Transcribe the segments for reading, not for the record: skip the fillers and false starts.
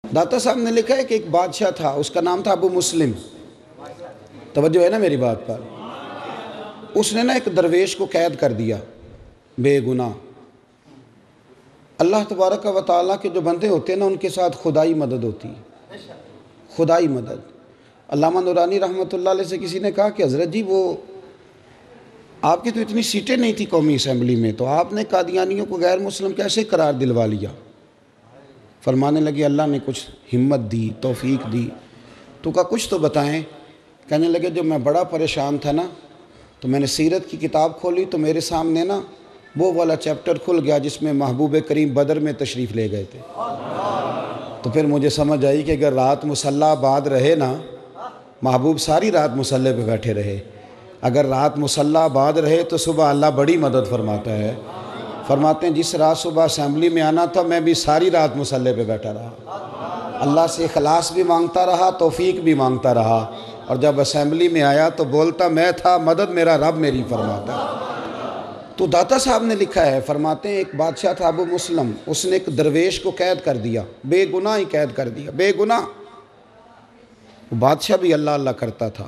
दाता साहब ने लिखा है कि एक बादशाह था, उसका नाम था अबू मुस्लिम। तवज्जो है ना मेरी बात पर। उसने ना एक दरवेश को कैद कर दिया बेगुनाह। अल्लाह तबारक व तआला के जो बंदे होते हैं ना, उनके साथ खुदाई मदद होती है, खुदाई मदद। अल्लामा नूरानी रहमतुल्लाह अलैह से किसी ने कहा कि हज़रत जी, वो आपकी तो इतनी सीटें नहीं थी कौमी असम्बली में, तो आपने कादियानियों को गैर मुस्लिम कैसे करार दिलवा लिया? फरमाने लगे अल्लाह ने कुछ हिम्मत दी, तौफीक दी। तो कहा कुछ तो बताएं। कहने लगे जब मैं बड़ा परेशान था ना, तो मैंने सीरत की किताब खोली तो मेरे सामने ना वो वाला चैप्टर खुल गया जिसमें महबूब करीम बदर में तशरीफ़ ले गए थे। तो फिर मुझे समझ आई कि अगर रात मुसल्ला आबाद रहे ना, महबूब सारी रात मुसल्ले पे बैठे रहे, अगर रात मुसल्ला आबाद रहे तो सुबह अल्लाह बड़ी मदद फरमाता है। फरमाते हैं जिस रात सुबह असेंबली में आना था, मैं भी सारी रात मुसल्ले पे बैठा रहा, अल्लाह से इखलास भी मांगता रहा, तौफीक भी मांगता रहा, और जब असेंबली में आया तो बोलता मैं था, मदद मेरा रब मेरी फरमाता। तो दाता साहब ने लिखा है, फरमाते हैं एक बादशाह था अबू मुस्लिम, उसने एक दरवेश को कैद कर दिया, बेगुनाह ही कैद कर दिया, बेगुनाह। वो बादशाह भी अल्लाह अल्लाह करता था।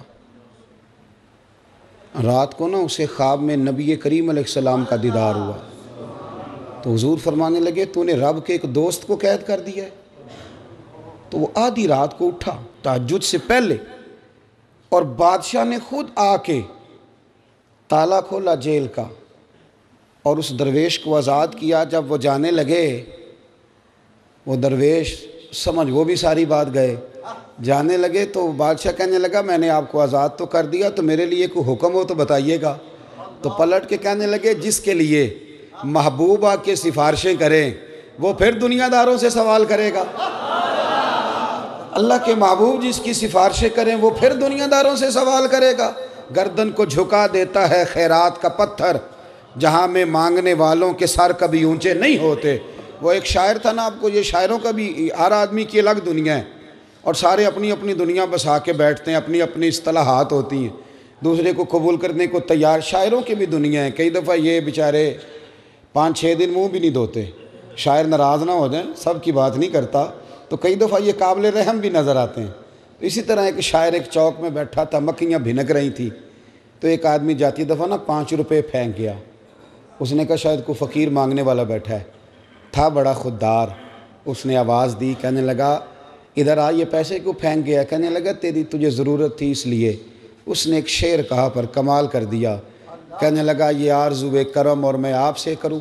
रात को ना उसे ख्वाब में नबी करीम अलैहिस्सलाम का दीदार हुआ। तो हुजूर फरमाने लगे तूने रब के एक दोस्त को कैद कर दिया है। तो वो आधी रात को उठा तहज्जुद से पहले, और बादशाह ने खुद आके ताला खोला जेल का और उस दरवेश को आज़ाद किया। जब वो जाने लगे, वो दरवेश समझ वो भी सारी बात गए, जाने लगे तो बादशाह कहने लगा मैंने आपको आज़ाद तो कर दिया, तो मेरे लिए कोई हुक्म हो तो बताइएगा। तो पलट के कहने लगे जिसके लिए महबूब आके सिफारिशें करें वो फिर दुनियादारों से सवाल करेगा। अल्लाह के महबूब जिसकी सिफारिशें करें वो फिर दुनियादारों से सवाल करेगा। गर्दन को झुका देता है खैरात का पत्थर, जहाँ में मांगने वालों के सर कभी ऊंचे नहीं होते। वो एक शायर था ना, आपको ये शायरों का भी, हर आदमी की अलग दुनिया है और सारे अपनी अपनी दुनिया बसा के बैठते हैं, अपनी अपनी इस्तिलाहात होती हैं, दूसरे को कबूल करने को तैयार। शायरों की भी दुनिया है। कई दफ़ा ये बेचारे 5-6 दिन मुंह भी नहीं धोते, शायर नाराज़ ना हो जाएं, सब की बात नहीं करता, तो कई दफ़ा ये काबिल रहम भी नज़र आते हैं। इसी तरह एक शायर एक चौक में बैठा था, मक्खियाँ भिनक रही थी, तो एक आदमी जाती दफ़ा ना 5 रुपये फेंक गया। उसने कहा शायद कोई फ़कीर मांगने वाला बैठा है, था बड़ा खुददार। उसने आवाज़ दी, कहने लगा इधर आ, ये पैसे क्यों फेंक गया? कहने लगा तेरी तुझे ज़रूरत थी इसलिए। उसने एक शेर कहा पर कमाल कर दिया, कहने लगा ये आरज़ुए करम और मैं आपसे करूं,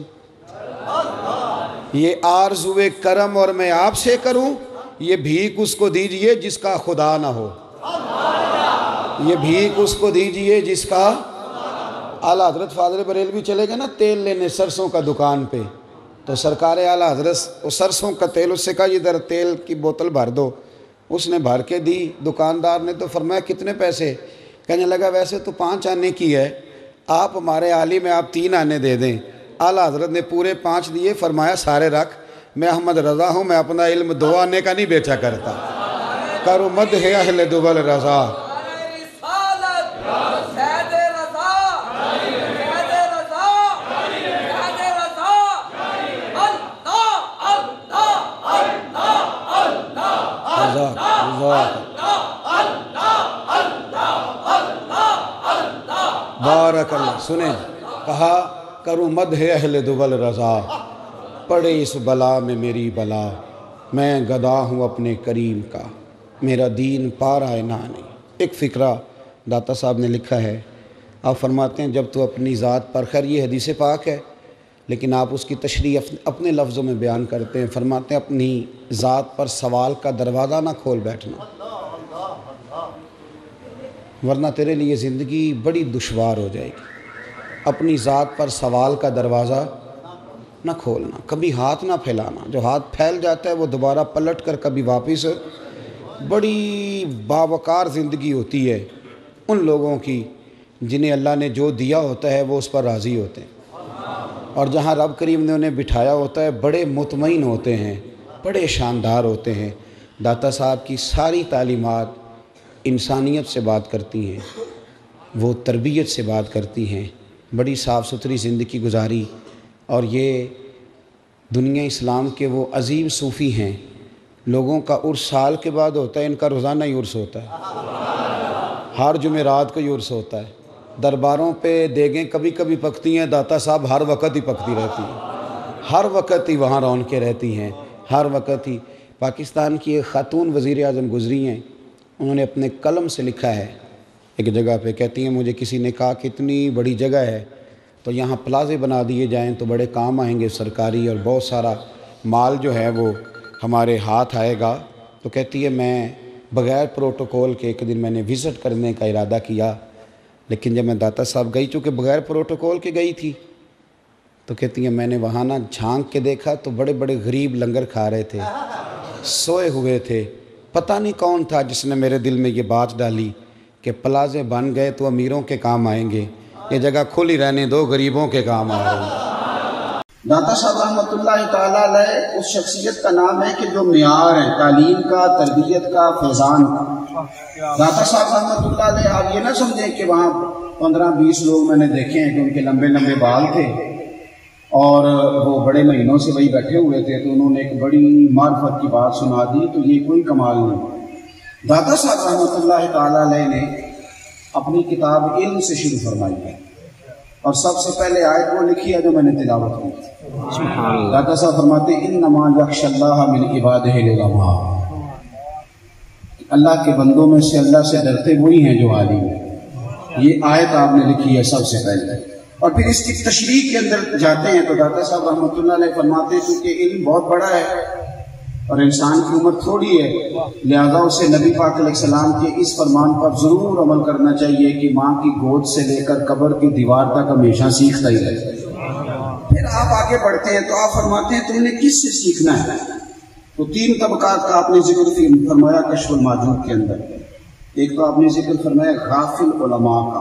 ये आरज़ुए करम और मैं आपसे करूं, ये भीख उसको दीजिए जिसका खुदा ना हो, ये भीख उसको दीजिए जिसका। आला हज़रत फादर बरेलवी चले गए ना तेल लेने सरसों का दुकान पे, तो सरकार आला हज़रत वो सरसों का तेल, उससे कहा इधर तेल की बोतल भर दो। उसने भर के दी, दुकानदार ने तो फरमाया कितने पैसे? कहने लगा वैसे तो 5 आने की है, आप हमारे आली में आप 3 आने दे दें। आला हज़रत ने पूरे 5 दिए, फरमाया सारे रख, मैं अहमद रज़ा हूँ, मैं अपना इल्म 2 आने का नहीं बेचा करता। करो मद है अहले दुबल रज़ा। बारक अल्लाह। सुने, कहा करूँ मद है अहले दुबल रज़ा, पड़े इस बला में मेरी बला, मैं गदा हूँ अपने करीम का, मेरा दीन पारा है ना नहीं। एक फ़िक्रा दाता साहब ने लिखा है, आप फरमाते हैं जब तो अपनी ज़ात पर, खैर ये हदीस पाक है लेकिन आप उसकी तशरीह अपने लफ्ज़ों में बयान करते हैं। फरमाते हैं अपनी ज़ात पर सवाल का दरवाज़ा ना खोल बैठना, वरना तेरे लिए ज़िंदगी बड़ी दुश्वार हो जाएगी। अपनी ज़ात पर सवाल का दरवाज़ा ना खोलना, कभी हाथ ना फैलाना। जो हाथ फैल जाता है वो दोबारा पलट कर कभी वापस। बड़ी बावकार ज़िंदगी होती है उन लोगों की जिन्हें अल्लाह ने जो दिया होता है वो उस पर राज़ी होते हैं, और जहाँ रब करीम ने उन्हें बिठाया होता है बड़े मुतमईन होते हैं, बड़े शानदार होते हैं। दाता साहब की सारी तालीमात इंसानियत से बात करती हैं, वो तरबियत से बात करती हैं, बड़ी साफ़ सुथरी ज़िंदगी गुजारी। और ये दुनिया इस्लाम के वो अजीम सूफ़ी हैं لوگوں کا عرس سال کے بعد ہوتا ہے، ان کا روزانہ ہی عرس ہوتا ہے، ہر جمعرات کو ہی عرس ہوتا ہے۔ درباروں پہ دیگیں کبھی کبھی پکتی ہیں، داتا صاحب ہر وقت ہی پکتی رہتی ہیں، ہر وقت ہی وہاں رونقیں رہتی ہیں، ہر وقت ہی۔ پاکستان کی ایک خاتون وزیر اعظم گزری ہیں، انہوں نے اپنے قلم سے لکھا ہے ایک جگہ پہ، کہتی ہیں مجھے کسی نے کہا کہ اتنی بڑی جگہ ہے تو یہاں پلازے بنا دیے جائیں تو بڑے کام آئیں گے سرکاری، اور بہت سارا مال جو ہے وہ ہمارے ہاتھ آئے گا۔ تو کہتی ہے میں بغیر پروٹوکول کے ایک دن میں نے وزٹ کرنے کا ارادہ کیا، لیکن جب میں داتا صاحب گئی، چونکہ بغیر پروٹوکول کے گئی تھی، تو کہتی ہیں میں نے وہاں نہ جھانک کے دیکھا تو بڑے بڑے غریب لنگر کھا رہے تھے، سوئے ہوئے تھے۔ پتہ نہیں کون تھا جس نے میرے دل میں یہ بات ڈالی کہ پلازے بن گئے تو امیروں کے کام آئیں گے، یہ جگہ کھلی رہنے دو، غریبوں کے کام آ رہے ہیں۔ داتا صاحب رحمۃ اللہ تعالیٰ علیہ اس شخصیت کا نام ہے کہ جو معیار ہے تعلیم کا، تربیت کا، فیضان کا۔ داتا صاحب رحمۃ اللہ علیہ آپ یہ نہ سمجھیں کہ وہاں 15-20 لوگ میں نے دیکھے ہیں کہ ان کے لمبے لمبے بال تھے اور وہ بڑے مہینوں سے وہی بیٹھے ہوئے تھے تو انہوں نے ایک بڑی معرفت کی بات سنا دی، تو یہ کوئی کمال نہیں۔ داتا صاحب رحمۃ اللہ تعالیٰ علیہ نے اپنی کتاب علم سے شروع فرمائی ہے، اور سب سے پہلے آیت وہ لکھی ہے جو میں نے تلاوت کی۔ داتا صاحب فرماتے ہیں انما یخشی اللہ من عبادہ العلماء، اللہ کے بندوں میں سے اللہ سے ڈرتے وہی ہیں جو عالم ہیں۔ یہ آیت آپ نے لکھی ہے سب سے پہلے، اور پھر اس کی تشریح کے اندر جاتے ہیں تو داتا صاحب رحمۃ اللہ علیہ فرماتے ہیں کیونکہ علم بہت بڑا ہے اور انسان کی عمر تھوڑی ہے، لہذا اسے نبی پاک علیہ السلام کے اس فرمان پر ضرور عمل کرنا چاہیے کہ ماں کی گود سے لے کر قبر کی دیوار تک ہمیشہ سیکھتا ہی رہے۔ پھر آپ آگے بڑھتے ہیں تو آپ فرماتے ہیں تم نے کس سے سیکھنا ہے؟ تو 3 طبقات کا آپ نے ذکر فرمایا کشف الماجوب کے اندر۔ ایک تو آپ نے ذکر فرمایا غافل علماء کا،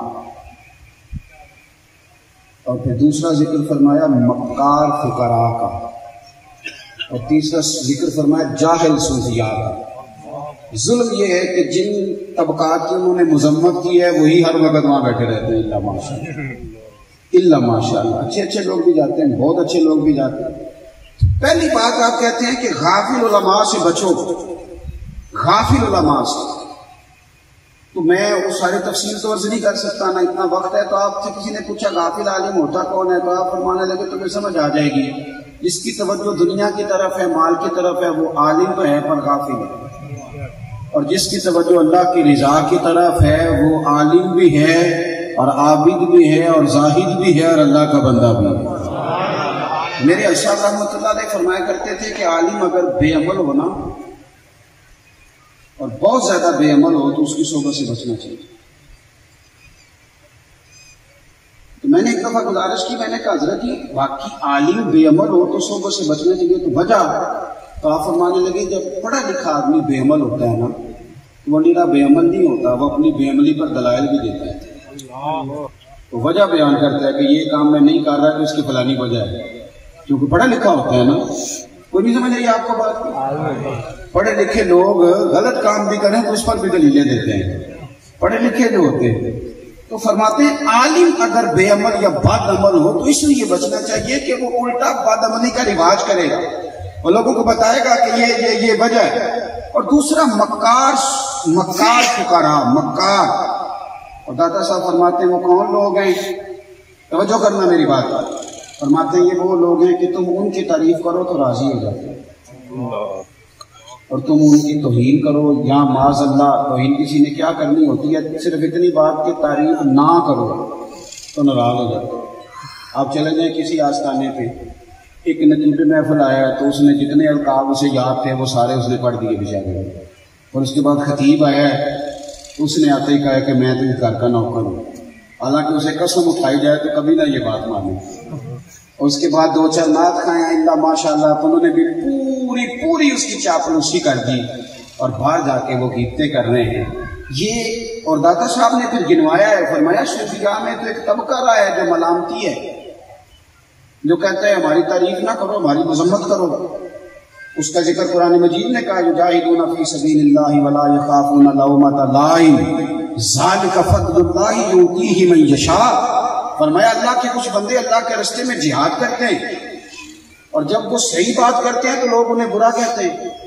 اور پھر دوسرا ذکر فرمایا مکار فقراء کا، اور تیسرا ذکر فرمایا جاہل صوفیاء کا۔ ظلم یہ ہے کہ جن طبقات کی انہوں نے مذمت کی ہے وہی ہر وقت وہاں بیٹھے رہتے ہیں، اللہ ماشاء اللہ، اچھے اچھے لوگ بھی جاتے ہیں، بہت اچھے لوگ بھی جاتے ہیں۔ پہلی بات آپ کہتے ہیں کہ غافل علماء سے بچو، غافل علماء سے، تو میں وہ ساری تفصیل تو عرض نہیں کر سکتا، نہ اتنا وقت ہے۔ تو آپ سے کسی نے پوچھا غافل عالم ہوتا کون ہے، تو آپ فرمانے لگے تمہیں سمجھ آ جائے گی، جس کی توجہ دنیا کی طرف ہے، مال کی طرف ہے، وہ عالم تو ہے پر غافل ہے، اور جس کی توجہ اللہ کی رضا کی طرف ہے وہ عالم بھی ہے اور عابد بھی ہے اور زاہد بھی ہے اور اللہ کا بندہ بھی ہے۔ میرے ارشاد رحمۃ اللہ علیہ فرمایا کرتے تھے کہ عالم اگر بے عمل ہونا اور بہت زیادہ بے عمل ہو تو اس کی صحبت سے بچنا چاہیے۔ تو میں نے ایک دفعہ گزارش کی، میں نے کہا حضرت جی واقعی عالم بے عمل ہو تو صحبت سے بچنا چاہیے، تو وجہ؟ تو آپ فرمانے لگے جب پڑھا لکھا آدمی بے عمل ہوتا ہے نا، وہ نیرا بے عمل نہیں ہوتا، وہ اپنی بے عملی پر دلائل بھی دیتا ہے، تو وجہ بیان کرتا ہے کہ یہ کام میں نہیں کر رہا کہ اس کی فلانی وجہ ہے، کیونکہ پڑھا لکھا ہوتا ہے نا۔ کوئی نہیں سمجھ رہی آپ کو بات؟ پڑھے لکھے لوگ غلط کام بھی کریں تو اس پر بھی دلیلیں دیتے ہیں، پڑھے لکھے جو ہوتے ہیں۔ تو فرماتے ہیں عالم اگر بے عمل یا بد عمل ہو تو اس لیے بچنا چاہیے کہ وہ الٹا بد عملی کا رواج کرے گا اور لوگوں کو بتائے گا کہ یہ وجہ ہے۔ اور دوسرا مکار فقراء، مکار، اور داتا صاحب فرماتے ہیں وہ کون لوگ ہیں؟ توجہ کرنا میری بات پر، فرماتے ہیں یہ وہ لوگ ہیں کہ تم ان کی تعریف کرو تو راضی ہو جاتے ہیں اور تم ان کی توہین کرو یا معاذ اللہ توہین کسی نے کیا کرنی ہوتی ہے، صرف اتنی بات کہ تعریف نہ کرو تو ناراض ہو جاتے۔ آپ چلے جائیں کسی آستانے پہ، ایک نجیب محفل آیا تو اس نے جتنے القاب اسے یاد تھے وہ سارے اس نے پڑھ دیے بیچارے، اور اس کے بعد خطیب آیا ہے تو اس نے آتے ہی کہا کہ میں تو گھر کا نوکر ہوں، حالانکہ اسے قسم اٹھائی جائے تو کبھی نہ یہ بات مانے، اور اس کے بعد 2-4 نعت کھائے ہیں اللہ ماشاء اللہ، تو انہوں نے بھی پوری اس کی چاپلوسی کر دی اور باہر جا کے وہ گیتیں کر رہے ہیں یہ۔ اور داتا صاحب نے پھر گنوایا ہے، فرمایا صوفیاء میں تو ایک طبقہ رہا ہے جو ملامتی ہے، جو کہتا ہے ہماری تعریف نہ کرو، ہماری مذمت کرو۔ اس کا ذکر قرآن مجید نے کہا یجاہدون فی سبیل اللہ ولا یخافون لومۃ لائم ذالک فضل اللہ یؤتیہ من یشاء۔ فرمایا اللہ کے کچھ بندے اللہ کے راستے میں جہاد کرتے ہیں اور جب وہ صحیح بات کرتے ہیں تو لوگ انہیں برا کہتے ہیں،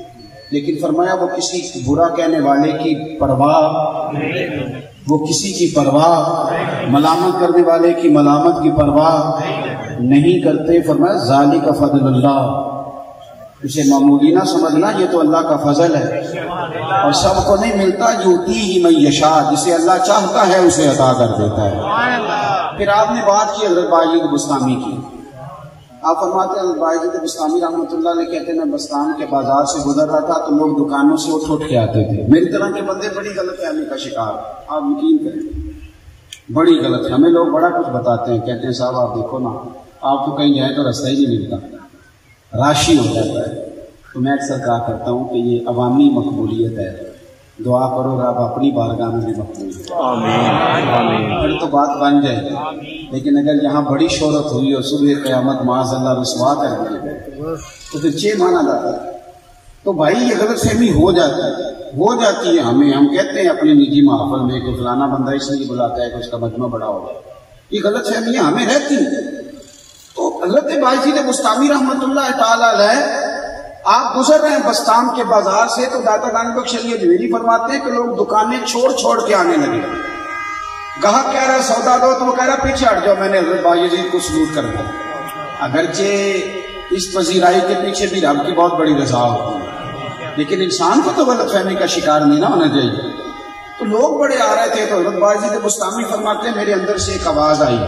لیکن فرمایا وہ کسی برا کہنے والے کی پرواہ، وہ کسی کی پرواہ، ملامت کرنے والے کی ملامت کی پرواہ نہیں کرتے. فرمایا ذالک فضل اللہ، اسے معمولی نہ سمجھنا، یہ تو اللہ کا فضل ہے اور سب کو نہیں ملتا. یؤتیہ من یشاء، جسے اللہ چاہتا ہے اسے عطا کر دیتا ہے. پھر آپ نے بات کی حضرت باجید بستامی کی. آپ فرماتے ہیں حضرت باجید بستامی رحمۃ اللہ علیہ کہتے ہیں میں بستان کے بازار سے گزر رہا تھا تو لوگ دکانوں سے اٹھ کے آتے تھے. میری طرح کے بندے بڑی غلط فہمی کا شکار، آپ یقین کریں بڑی غلط. ہمیں لوگ بڑا کچھ بتاتے ہیں، کہتے ہیں صاحب آپ دیکھو نا، آپ کو کہیں جائیں تو رستہ ہی نہیں ملتا، راشی ہو جاتا ہے. تو میں اکثر کہا کرتا ہوں کہ یہ عوامی مقبولیت ہے، دعا کرو رب اپنی بارگاہ میں بھی مقبول ہے، پھر تو بات بن جائے گی. لیکن اگر یہاں بڑی شہرت ہوئی اور صبح قیامت معاذ اللہ رسوا کر دی تو پھر 6 مانا جاتا ہے. تو بھائی یہ غلط فہمی ہو جاتی ہے ہمیں. ہم کہتے ہیں اپنی نجی محفل میں کہ فلانا بندہ اس لیے بلاتا ہے کہ اس کا مجمع بڑا ہوگا، یہ غلط فہمیاں ہمیں رہتی ہیں. تو حضرت باجید بستامی رحمۃ اللہ تعالی علیہ آپ گزر رہے ہیں بستان کے بازار سے تو داتا دان بخش علی اجمیری فرماتے ہیں کہ لوگ دکانیں چھوڑ کے آنے لگے. گاہک کہہ رہا سودا دو تو وہ کہہ رہا پیچھے ہٹ جاؤ، میں نے حضرت باجید کو سلوٹ کر دیا. اگرچہ اس پذیرائی کے پیچھے بھی رب کی بہت بڑی رضا ہوتی ہے، لیکن انسان کو تو غلط فہمی کا شکار نہیں نہ ہونا چاہیے. تو لوگ بڑے آ رہے تھے تو حضرت باجید بستامی فرماتے ہیں میرے اندر سے ایک آواز آئی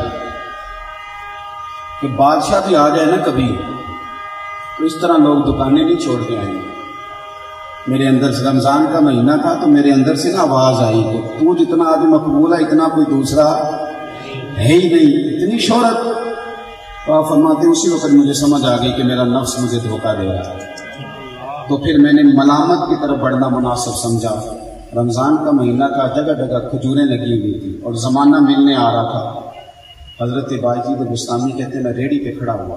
کہ بادشاہ بھی آ جائے نا کبھی تو اس طرح لوگ دکانیں نہیں چھوڑ کے آئیں. میرے اندر سے رمضان کا مہینہ تھا تو میرے اندر سے نا آواز آئی کہ تو جتنا آدمی مقبول ہے اتنا کوئی دوسرا ہے ہی نہیں، اتنی شہرت. تو آپ فرماتے ہیں اسی وقت مجھے سمجھ آ گئی کہ میرا نفس مجھے دھوکہ دے رہا ہے. تو پھر میں نے ملامت کی طرف بڑھنا مناسب سمجھا. رمضان کا مہینہ تھا، جگہ جگہ کھجوریں لگی ہوئی تھی اور زمانہ ملنے آ رہا تھا. حضرت باجید بستامی کہتے ہیں میں ریڑھی پہ کھڑا ہوا،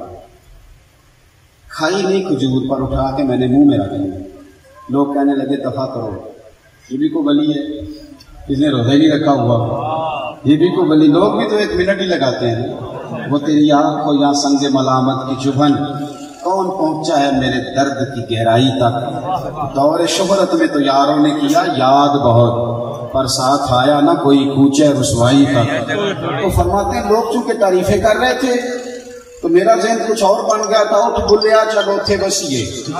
کھائی نہیں کھجور پر اٹھا کے میں نے منہ میں رکھ لیا. لوگ کہنے لگے دفع کرو، یہ بھی کوئی ولی ہے، اس نے روزہ ہی نہیں رکھا ہوا، یہ بھی کوئی ولی. لوگ بھی تو 1 منٹ ہی لگاتے ہیں. وہ تیری آنکھ کو یا سنگ ملامت کی چبھن، کون پہنچا ہے میرے درد کی گہرائی تک. دور شہرت میں تو یاروں نے کیا یاد بہت، پر ساتھ آیا نہ کوئی کوچے رسوائی تک. تو فرماتے ہیں لوگ چونکہ تعریفیں کر رہے تھے تو میرا ذہن کچھ اور بن گیا تھا. اٹھ بلیا چلو تھے بسیے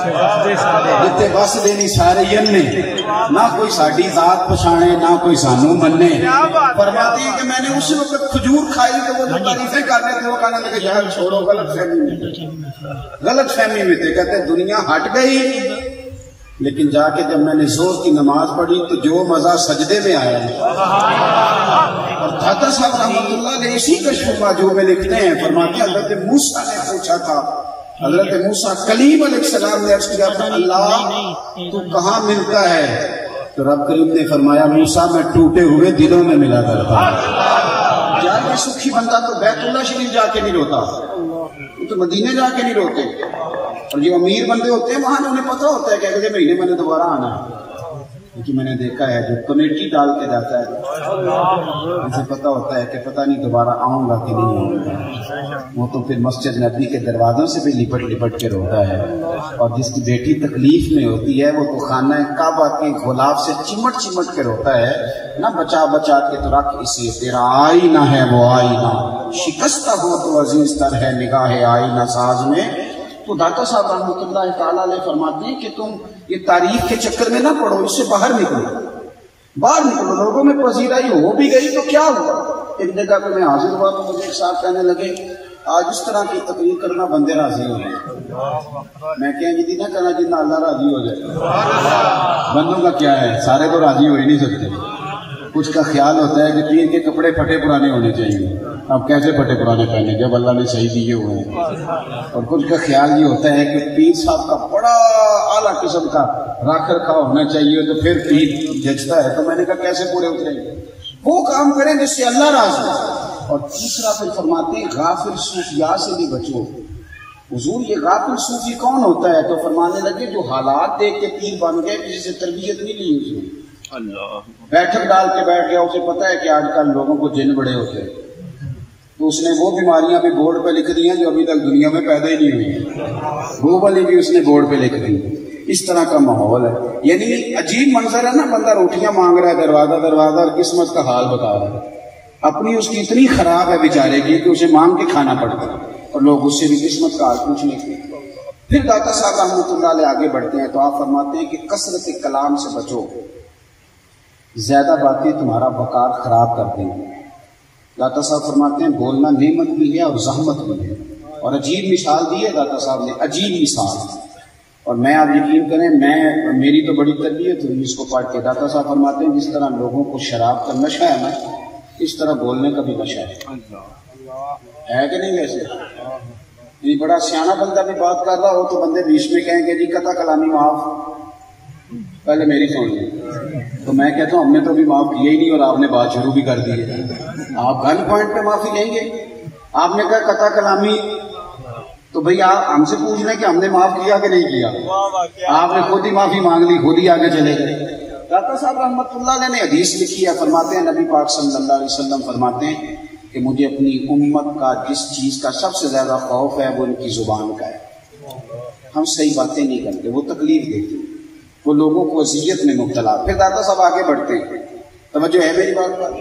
جتے بس دینی سارے یننے، نہ کوئی ساڈی ذات پچھانے نہ کوئی سانو مننے. فرماتے ہیں کہ میں نے اس وقت کھجور کھائی تو وہ جو تعریفیں کر رہے تھے وہ کہنے لگے یار چھوڑو، غلط فہمی میں تھے. کہتے دنیا ہٹ گئی، لیکن جا کے جب میں نے زور کی نماز پڑھی تو جو مزہ سجدے میں آیا. اور داتا صاحب رحمۃ اللہ علیہ اسی کشف الماجوب میں لکھتے ہیں، فرماتے ہیں حضرت موسیٰ نے پوچھا تھا، حضرت موسیٰ کلیم علیہ السلام نے عرض کیا تھا اللہ تو کہاں ملتا ہے؟ تو رب کریم نے فرمایا موسیٰ میں ٹوٹے ہوئے دلوں میں ملا کرتا. یار یہ سکھی بندہ تو بیت اللہ شریف جا کے نہیں روتا، وہ تو مدینے جا کے نہیں روتے. اور جو امیر بندے ہوتے ہیں وہاں انہیں پتہ ہوتا ہے کہ اگلے مہینے میں نے دوبارہ آنا ہے. لیکن میں نے دیکھا ہے جو کمیٹی ڈال کے جاتا ہے اسے پتہ ہوتا ہے کہ پتہ نہیں دوبارہ آؤں گا کہ نہیں آؤں گا. وہ تو پھر مسجد نبی کے دروازوں سے بھی لپٹ کے روتا ہے. اور جس کی بیٹی تکلیف میں ہوتی ہے وہ تو خانہ کعبہ کے غلاف سے چمٹ کے روتا ہے، نہ بچا کے تو رکھ اسے تیرا آئینہ ہے وہ آئینہ، شکستہ ہو تو عزیز تر ہے نگاہ آئینہ ساز میں. تو داتا صاحب رحمۃ اللہ تعالیٰ علیہ فرماتے ہیں کہ تم یہ تاریخ کے چکر میں نہ پڑو، اس سے باہر نکلو. لوگوں میں پذیرائی ہو بھی گئی تو کیا ہوا. ایک جگہ پہ میں حاضر ہوا تو مجھے ایک صاحب کہنے لگے آج اس طرح کی تقریر کرنا بندے راضی ہو گئے. میں کہیں یہ نہ کرنا جتنا اللہ راضی ہو جائے. بندوں کا کیا ہے، سارے تو راضی ہو ہی نہیں سکتے. کچھ کا خیال ہوتا ہے کہ پیر کے کپڑے پھٹے پرانے ہونے چاہیے، اب کیسے پھٹے پرانے پہنے جب اللہ نے صحیح دیے ہوئے ہیں. اور کچھ کا خیال یہ ہوتا ہے کہ پیر صاحب کا بڑا اعلیٰ قسم کا رکھ رکھاؤ ہونا چاہیے تو پھر پیر جچتا ہے. تو میں نے کہا کیسے پورے اتریں گے، وہ کام کریں جس سے اللہ راضی ہو. اور تیسرا پھر فرماتے ہیں غافل صوفیاء سے بھی بچو. حضور یہ غافل صوفی کون ہوتا ہے؟ تو فرمانے لگے جو حالات دیکھ کے پیر بن گئے، کسی سے تربیت نہیں لی اس نے، بیٹھک ڈال کے بیٹھ گیا. اسے پتا ہے کہ آج کل لوگوں کو جن بڑے ہوتے ہیں تو اس نے وہ بیماریاں بھی بورڈ پہ لکھ دی ہیں جو ابھی تک دنیا میں پیدا ہی نہیں ہوئی ہیں، وہ والی بھی اس نے بورڈ پہ لکھ دی. اس طرح کا ماحول ہے. یعنی عجیب منظر ہے نا, بندہ روٹیاں مانگ رہا ہے دروازہ دروازہ اور قسمت کا حال بتا رہا ہے. اپنی اس کی اتنی خراب ہے بیچارے کی کہ اسے مانگ کے کھانا پڑتا ہے, اور لوگ اس سے بھی قسمت کا حال پوچھنے کے. پھر داتا صاحب رحمۃ اللہ علیہ آگے بڑھتے ہیں تو آپ فرماتے ہیں کہ کثرت کلام سے بچو, زیادہ باتیں تمہارا وقار خراب کر دیں گے. داتا صاحب فرماتے ہیں بولنا نعمت بھی ہے اور زحمت بھی ہے. اور عجیب مثال دی ہے داتا صاحب نے, عجیب مثال. اور میں آپ یقین کریں, میری تو بڑی تربیت ہوئی اس کو پڑھ کے. داتا صاحب فرماتے ہیں جس طرح لوگوں کو شراب کا نشہ ہے نا, اس طرح بولنے کا بھی نشہ ہے کہ نہیں؟ ویسے یہ بڑا سیاح بندہ بھی بات کر رہا ہو تو بندے بیچ میں کہیں گے جی قطع کلامی معاف, پہلے میری سن لیں. تو میں کہتا ہوں ہم نے تو ابھی معاف کیا ہی نہیں اور آپ نے بات شروع بھی کر دی ہے. آپ گن پوائنٹ پہ معافی لیں گے؟ آپ نے کہا قطع کلامی, تو بھئی آپ ہم سے پوچھ لیں کہ ہم نے معاف کیا کہ نہیں کیا. آپ نے خود ہی معافی مانگ لی, خود ہی آگے چلے گئے. داتا صاحب رحمۃ اللہ علیہ نے حدیث لکھی ہے, فرماتے ہیں نبی پاک صلی اللہ علیہ وسلم فرماتے ہیں کہ مجھے اپنی امت کا جس چیز کا سب سے زیادہ خوف ہے وہ ان کی زبان کا ہے. ہم صحیح باتیں نہیں کرتے, وہ تکلیف دیتے, وہ لوگوں کو اذیت میں مبتلا. پھر داتا صاحب آگے بڑھتے ہیں, توجہ ہے میری بات پر؟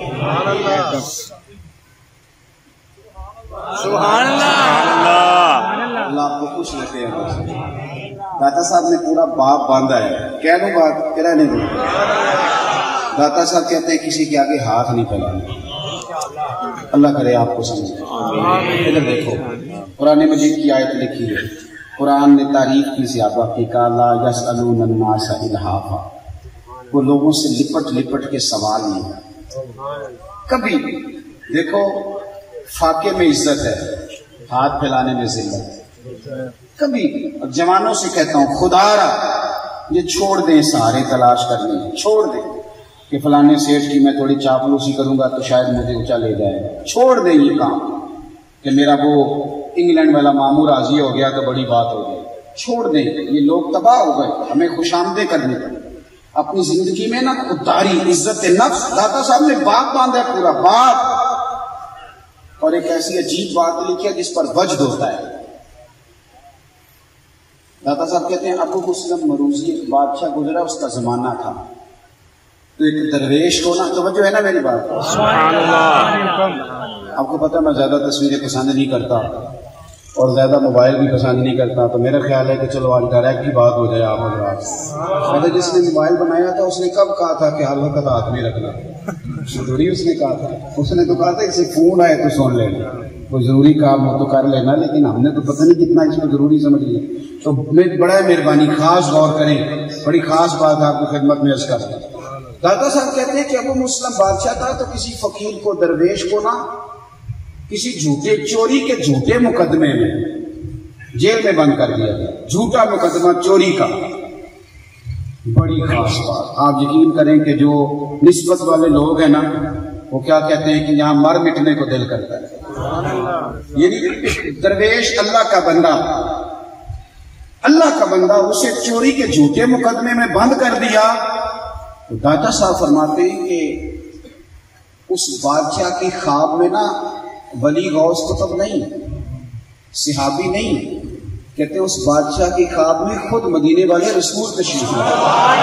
سبحان اللہ. اللہ آپ کو خوش رکھے ہیں. داتا صاحب نے پورا باپ باندھا ہے, کہہ لوں بات کہ رہنے دوں. داتا صاحب کہتے ہیں کسی کے آگے ہاتھ نہیں پھیلانا. اللہ کرے آپ کو سمجھے. ادھر دیکھو, قرآن مجید کی آیت لکھی ہے, قرآن نے تعریف کی صحابہ کی, کہا لا یسألون الناس الہافا, وہ لوگوں سے لپٹ لپٹ کے سوال نہیں کرتے کبھی. دیکھو فاقے میں عزت ہے, ہاتھ پھیلانے میں ذلت کبھی. اور جوانوں سے کہتا ہوں خدا را یہ چھوڑ دیں سہارے تلاش کرنے, چھوڑ دیں کہ فلانے سیٹھ کی میں تھوڑی چاپلوسی کروں گا تو شاید مجھے اونچا لے جائے. چھوڑ دیں یہ کام کہ میرا وہ انگلینڈ والا مامور راضی ہو گیا تو بڑی بات ہو گئی. چھوڑ دیں, یہ لوگ تباہ ہو گئے. ہمیں خوش آمدیں کرنے پڑے اپنی زندگی میں نا, خودداری, عزت نفس. داتا صاحب نے باپ باندھا ہے, پورا باپ. اور ایک ایسی عجیب بات لکھی ہے جس پر وجد ہوتا ہے. داتا صاحب کہتے ہیں ابو مسلم مروزی ایک بادشاہ گزرا, اس کا زمانہ تھا, تو ایک درویش کو نا, توجہ ہے نا میری بات؟ سبحان اللہ. آپ کو پتہ میں زیادہ تصویریں پسند نہیں کرتا اور زیادہ موبائل بھی پسند نہیں کرتا, تو میرا خیال ہے کہ چلو آج ڈائریکٹ کی بات ہو جائے آپ حضرات. مطلب جس نے موبائل بنایا تھا اس نے کب کہا تھا کہ ہر وقت ہاتھ میں رکھنا؟ ضروری اس نے کہا تھا. اس نے تو کہا تھا کہ فون آئے تو سن لینا, کوئی ضروری کام ہو تو کر لینا, لیکن ہم نے تو پتہ نہیں کتنا اس کو ضروری سمجھ لیا. تو بڑا مہربانی, خاص غور کریں, بڑی خاص بات آپ کو خدمت میں عرض کرتا ہوں. داتا صاحب کہتے ہیں کہ ابو مسلم بادشاہ تھا تو کسی فقیر کو, درویش کو نا کسی جھوٹے چوری کے جھوٹے مقدمے میں جیل میں بند کر دیا گیا. جھوٹا مقدمہ چوری کا, بڑی خاص بات. آپ یقین کریں کہ جو نسبت والے لوگ ہیں نا وہ کیا کہتے ہیں کہ یہاں مر مٹنے کو دل کرتا ہے. یعنی درویش اللہ کا بندہ, اللہ کا بندہ, اسے چوری کے جھوٹے مقدمے میں بند کر دیا. تو داتا صاحب فرماتے ہیں کہ اس بادشاہ کی خواب میں نا ولی غوث قطب نہیں, صحابی نہیں, کہتے ہیں اس بادشاہ کی خواب میں خود مدینے والے رسول تشریف لائے,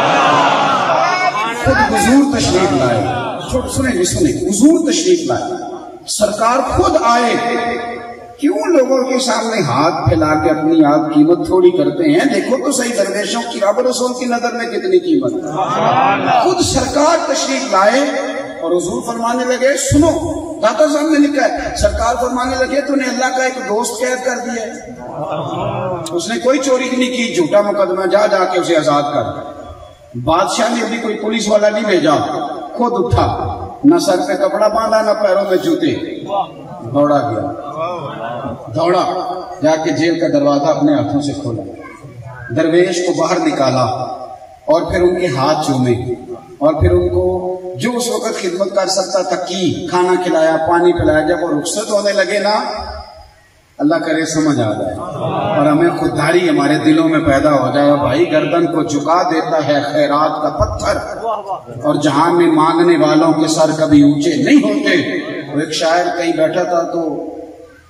خود حضور تشریف لائے. سنیں حضور تشریف لائے, سرکار خود آئے. کیوں لوگوں کے سامنے ہاتھ پھیلا کے اپنی آپ قیمت تھوڑی کرتے ہیں؟ دیکھو تو صحیح درویشوں کی رب رسول کی نظر میں کتنی قیمت ہے. خود سرکار تشریف لائے اور حضور فرمانے لگے, سنو, داتا صاحب نے لکھا ہے, سرکار فرمانے لگے تو نے اللہ کا ایک دوست قید کر دیا ہے, اس نے کوئی چوری نہیں کی, جھوٹا مقدمہ, جا جا کے اسے آزاد کر. بادشاہ نے ابھی کوئی پولیس والا نہیں بھیجا, خود اٹھا, نہ سر پہ کپڑا باندھا نہ پیروں میں جوتے, دوڑا گیا, دوڑا جا کے جیل کا دروازہ اپنے ہاتھوں سے کھولا, درویش کو باہر نکالا اور پھر ان کے ہاتھ چومے اور پھر ان کو جو اس وقت خدمت کر سکتا تھا کی, کھانا کھلایا, پانی پلایا. جب وہ رخصت ہونے لگے نا, اللہ کرے سمجھ آ جائے اور ہمیں خودداری ہمارے دلوں میں پیدا ہو جائے. بھائی گردن کو جھکا دیتا ہے خیرات کا پتھر, اور جہاں میں مانگنے والوں کے سر کبھی اونچے نہیں ہوتے. وہ ایک شاعر کہیں بیٹھا تھا تو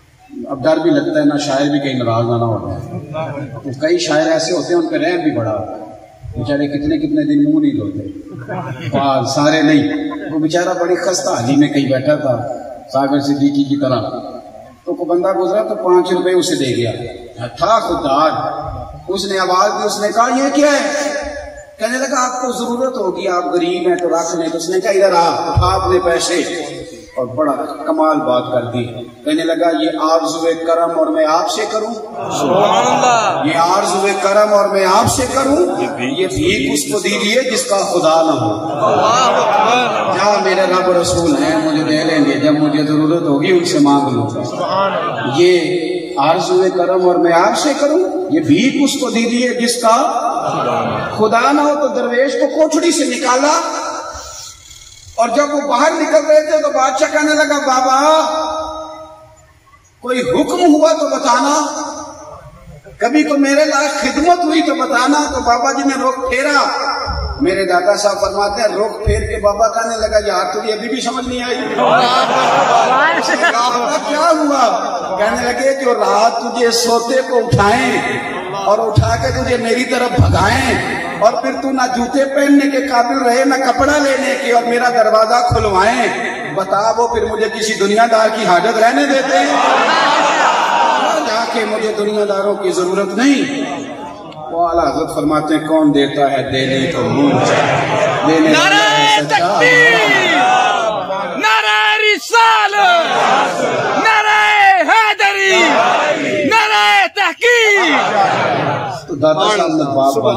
اب ڈر بھی لگتا ہے نا شاعر بھی کہیں ناراض نہ ہو جائے. تو کئی شاعر ایسے ہوتے ہیں ان پہ رحم بھی بڑا ہوتا ہے، بیچارے کتنے کتنے دن منہ نہیں دھوتے، سارے نہیں. وہ بیچارہ بڑی خستہ حالی میں کہیں بیٹھا تھا ساگر صدیقی کی طرح، تو کوئی بندہ گزرا تو 5 روپے اسے دے گیا، تھا خوددار. اس نے آواز دی، اس نے کہا یہ کیا ہے؟ کہنے لگا آپ کو ضرورت ہوگی، آپ غریب ہیں تو رکھ لیں. تو اس نے کہا ادھر آپ نے پیسے، اور بڑا کمال بات کر دی. کہنے لگا یہ آرزوئے کرم اور میں آپ سے کروں، سبحان اللہ، یہ آرزوئے کرم اور میں آپ سے کروں، یہ بھیک اس کو دیجیے جس کا خدا نہ ہو. کیا میرے رب رسول ہیں، مجھے دے لیں گے، جب مجھے ضرورت ہوگی ان سے مانگ لوں گا. یہ آرزوئے کرم اور میں آپ سے کروں، یہ بھیک اس کو دیجیے جس کا خدا نہ ہو. تو درویش کو کوٹھڑی سے نکالا، اور جب وہ باہر نکل رہے تھے تو بادشاہ کہنے لگا بابا کوئی حکم ہوا تو بتانا، کبھی کو میرے لائق خدمت ہوئی تو بتانا. تو بابا جی نے رخ پھیرا. میرے دادا صاحب فرماتے ہیں رخ پھیر کے بابا کہنے لگا یار تجھے ابھی بھی سمجھ نہیں آئی؟ کیا ہوا؟ کہنے لگے جو رات تجھے سوتے کو اٹھائیں اور اٹھا کے تجھے میری طرف بھگائیں، اور پھر تو نہ جوتے پہننے کے قابل رہے نہ کپڑا لینے کے، اور میرا دروازہ کھلوائیں، بتا وہ پھر مجھے کسی دنیا دار کی حاجت رہنے دیتے ہیں؟ جا کے مجھے دنیا داروں کی ضرورت نہیں. وہ اعلیٰ حضرت فرماتے ہیں کون دیتا ہے دینے کو منہ چاہے، نعرہ تکبیر، نعرہ رسالت، نعرہ حیدری، نعرہ تحقیق. تو دادا صاحب نے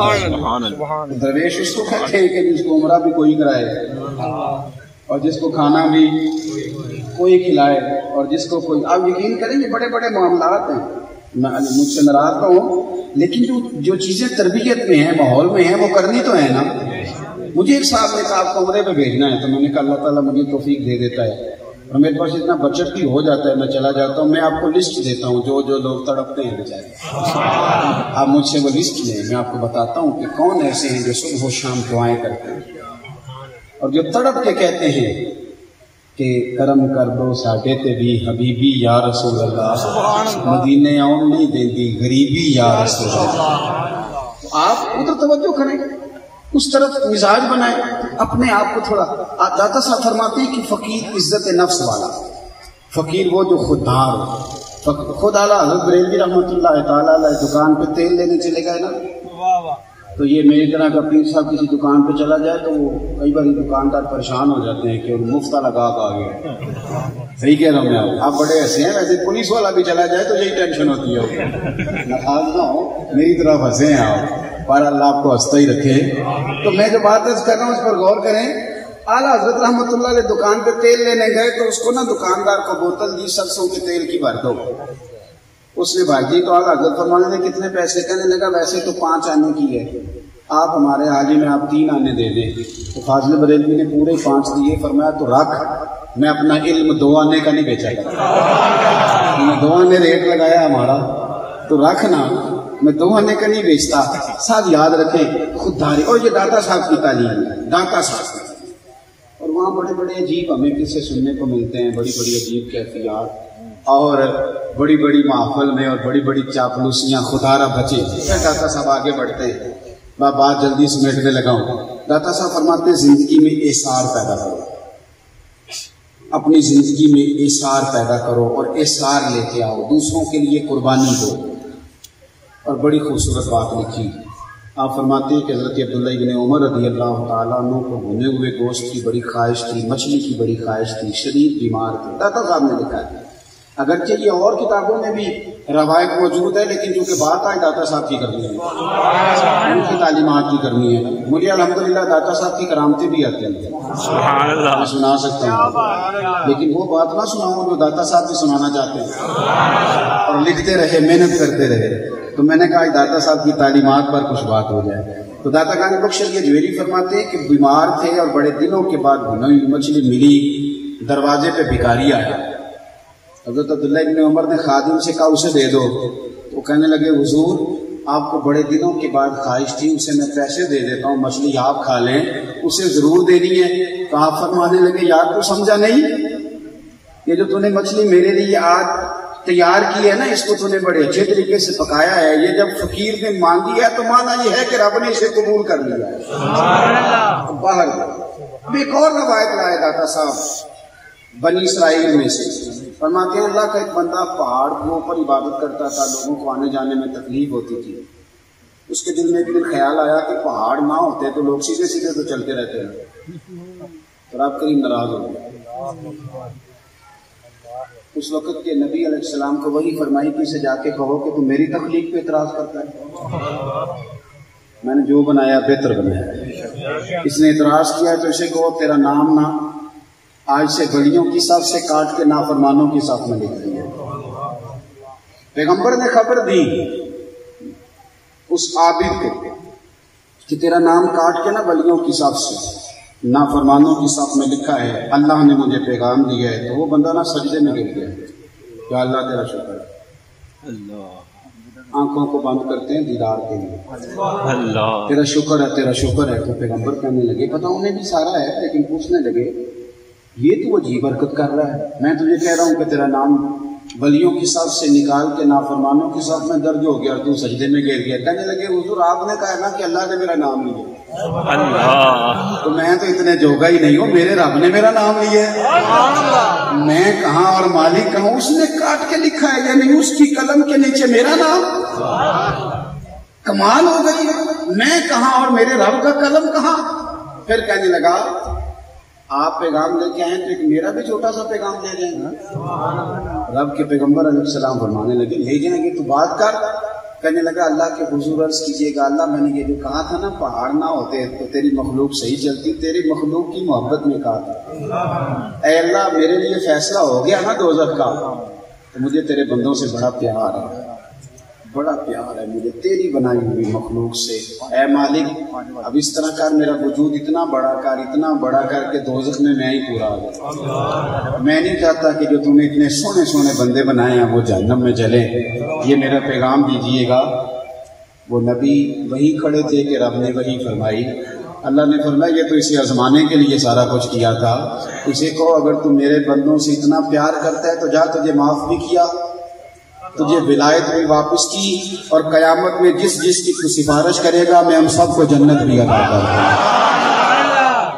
باپ درویش اس کو کہتے ہیں کہ جس کو عمرہ بھی کوئی کرائے اور جس کو کھانا بھی کوئی کھلائے اور جس کو کوئی. آپ یقین کریں یہ بڑے بڑے معاملات ہیں، مجھ سے ناراض نہ ہوں، لیکن جو چیزیں تربیت میں ہیں، ماحول میں ہیں، وہ کرنی تو ہے نا. مجھے ایک صاحب نے کہا آپ کو عمرے پہ بھیجنا ہے، تو میں نے کہا اللہ تعالیٰ مجھے توفیق دے دیتا ہے اور میرے پاس اتنا بجٹ بھی ہو جاتا ہے، میں چلا جاتا ہوں. میں آپ کو لسٹ دیتا ہوں جو جو لوگ تڑپتے ہیں بیچارے، آپ مجھ سے وہ لسٹ لیں، میں آپ کو بتاتا ہوں کہ کون ایسے ہیں جو صبح و شام دعائیں کرتے ہیں اور جو تڑپ کے کہتے ہیں کہ کرم کر دو ساڈے تے بھی حبیبی یا رسول اللہ، مدینے آؤں نہیں دیندی غریبی یا رسول اللہ. تو آپ ادھر توجہ کریں، اس طرف مزاج بنائیں اپنے آپ کو تھوڑا. داتا صاحب فرماتے ہیں کہ فقیر عزت نفس والا، فقیر وہ جو خوددار ہو. خود اعلیٰ حضرت بریلوی رحمۃ اللہ تعالیٰ علیہ دکان پہ تیل لینے چلے گئے نا، تو یہ میری طرح کا پیر صاحب کسی دکان پہ چلا جائے تو وہ کئی بار دکاندار پریشان ہو جاتے ہیں کہ مفت لگا آ گیا. صحیح کہہ رہا ہوں میں، آپ بڑے ایسے ہیں. ویسے پولیس والا بھی چلا جائے تو یہی ٹینشن ہوتی ہے، ناراض نہ ہو، میری طرف ہنسے ہیں آپ، پر اللہ آپ کو ہنستا ہی رکھے. تو میں جو بات کر رہا ہوں اس پر غور کریں. اعلیٰ حضرت رحمۃ اللہ علیہ دکان پہ تیل لینے گئے تو اس کو نا دکاندار کو بوتل دی سرسوں کے تیل کی بھر دو. اس نے بھائی جی تو اعلیٰ حضرت فرمانے نے کتنے پیسے؟ کہنے لگا ویسے تو 5 آنے کی ہے، آپ ہمارے حاجی میں آپ 3 آنے دے دیں. تو فاضل بریلوی نے پورے 5 دیے. فرمایا تو رکھ، میں اپنا علم 2 آنے کا نہیں بیچا کرتا، میں 2 آنے ریٹ لگایا ہمارا، تو رکھ نا، میں 2 آنے کا نہیں بیچتا. ساتھ یاد رکھیں خودداری. اور یہ داتا صاحب کی تعلیم ہے، داتا صاحب. اور وہاں بڑے بڑے عجیب ہمیں قصے سننے کو ملتے ہیں، بڑی بڑی عجیب کیفیات اور بڑی بڑی محفل میں اور بڑی بڑی چاپلوسیاں. خدا را بچے. داتا صاحب آگے بڑھتے ہیں، میں بات جلدی سمیٹنے لگا ہوں. داتا صاحب فرماتے ہیں زندگی میں احسار پیدا کرو، اپنی زندگی میں احسار پیدا کرو اور احسار لے کے آؤ، دوسروں کے لیے قربانی دو. اور بڑی خوبصورت بات لکھی. آپ فرماتے ہیں کہ حضرت عبداللہ ابن عمر رضی اللہ تعالیٰ عنہ کو بھنے ہوئے گوشت کی بڑی خواہش تھی، مچھلی کی بڑی خواہش تھی، شدید بیمار تھے. داتا صاحب نے لکھا ہے، اگرچہ یہ اور کتابوں میں بھی روایت موجود ہے، لیکن چونکہ بات آئے داتا صاحب کی کرنی ہے، ان کی تعلیمات کی کرنی ہے. مجھے الحمدللہ داتا صاحب کی کرامتیں بھی آتی ہیں، میں سنا سکتا ہوں، لیکن وہ بات نہ سناؤں جو داتا صاحب بھی سنانا چاہتے ہیں اور لکھتے رہے، محنت کرتے رہے. تو میں نے کہا داتا صاحب کی تعلیمات پر کچھ بات ہو جائے. تو داتا گانی بخش یہ جویری فرماتے ہیں کہ بیمار تھے اور بڑے دنوں کے بعد بھنی ہوئی مچھلی ملی. دروازے پہ بھکاری آیا. حضرت عبداللہ ابن عمر نے خادم سے کہا اسے دے دو. تو کہنے لگے حضور آپ کو بڑے دنوں کے بعد خواہش تھی، اسے میں پیسے دے دیتا ہوں، مچھلی آپ کھا لیں، اسے ضرور دینی ہے. تو آپ فرمانے لگے یار تو سمجھا نہیں، یہ جو تو نے مچھلی میرے لیے آج تیار کی ہے نا، اس کو تو نے بڑے اچھے طریقے سے پکایا ہے، یہ جب فقیر نے مانگی ہے تو مانا یہ ہے کہ رب نے اسے قبول کر لیا ہے۔ باہر ایک اور روایت لائے داتا صاحب بنی اسرائیل میں سے، فرماتے ہیں اللہ کا ایک بندہ پہاڑ کے اوپر عبادت کرتا تھا، لوگوں کو آنے جانے میں تکلیف ہوتی تھی، اس کے دل میں ایک دن خیال آیا کہ پہاڑ نہ ہوتے تو لوگ سیدھے سیدھے تو چلتے رہتے ہیں، تو رب کریم ناراض ہو گیا۔ اس وقت کے نبی علیہ السلام کو وہی فرمائی کہ اسے جا کے کہو کہ تم میری تخلیق پہ اعتراض کرتا ہے، میں نے جو بنایا بہتر بنایا، اس نے اعتراض کیا تو اسے کہو تیرا نام نہ آج سے گلیوں کی صف سے کاٹ کے نافرمانوں کی صف میں لکھ دیا۔ پیغمبر نے خبر دی اس عابد کو کہ تیرا نام کاٹ کے نا گلیوں کی صف سے نافرمانوں کی صف میں لکھا ہے، اللہ نے مجھے پیغام دیا ہے، تو وہ بندہ نا سجدے میں گر گیا کہ اللہ تیرا شکر ہے، آنکھوں کو بند کرتے ہیں دیدار کے لیے، تیرا شکر ہے تیرا شکر ہے۔ تو پیغمبر کہنے لگے پتہ انہیں بھی سارا ہے، لیکن پوچھنے لگے یہ تو عجیب حرکت کر رہا ہے، میں تجھے کہہ رہا ہوں کہ تیرا نام بلیوں کی صف سے نکال کے نافرمانوں کی صف میں درج ہو گیا اور تو سجدے میں گر گیا۔ کہنے لگے حضور آپ نے کہا نا کہ اللہ نے میرا نام لیا، تو میں تو اتنے جوگا ہی نہیں ہوں، میرے رب نے میرا نام لیا ہے، میں کہاں اور مالک کہاں، اس نے کاٹ کے لکھا ہے، یعنی اس کی قلم کے نیچے میرا نام، کمال ہو گئی، میں کہاں اور میرے رب کا قلم کہاں۔ پھر کہنے لگا آپ پیغام لے کے آئیں تو ایک میرا بھی چھوٹا سا پیغام دے جائیں گے۔ رب کے پیغمبر علیہ السلام فرمانے لگے لے جائیں گے تو بات کر۔ کہنے لگا اللہ کے حضور عرض کیجئے گا اللہ میں نے یہ جو کہا تھا نا پہاڑ نہ ہوتے تو تیری مخلوق صحیح چلتی، تیری مخلوق کی محبت میں کہا تھا، اے اللہ میرے لیے فیصلہ ہو گیا نا دوزخ کا، تو مجھے تیرے بندوں سے بڑا پیار ہے، بڑا پیار ہے مجھے تیری بنائی ہوئی مخلوق سے، اے مالک اب اس طرح کر میرا وجود اتنا بڑا کر کے دوزخ میں ہی پورا آ جائے، میں نہیں چاہتا کہ جو تم نے اتنے سونے سونے بندے بنائے ہیں وہ جہنم میں چلے، یہ میرا پیغام دیجیے گا۔ وہ نبی وہی کھڑے تھے کہ رب نے وہی فرمائی، اللہ نے فرمایا یہ تو اسے آزمانے کے لیے سارا کچھ کیا تھا، اسے کہو اگر تم میرے بندوں سے اتنا پیار کرتا ہے تو جا تجھے معاف بھی کیا، تجھے ولایت بھی واپس کی، اور قیامت میں جس کی تو سفارش کرے گا میں ہم سب کو جنت بھی عطا کروں گا۔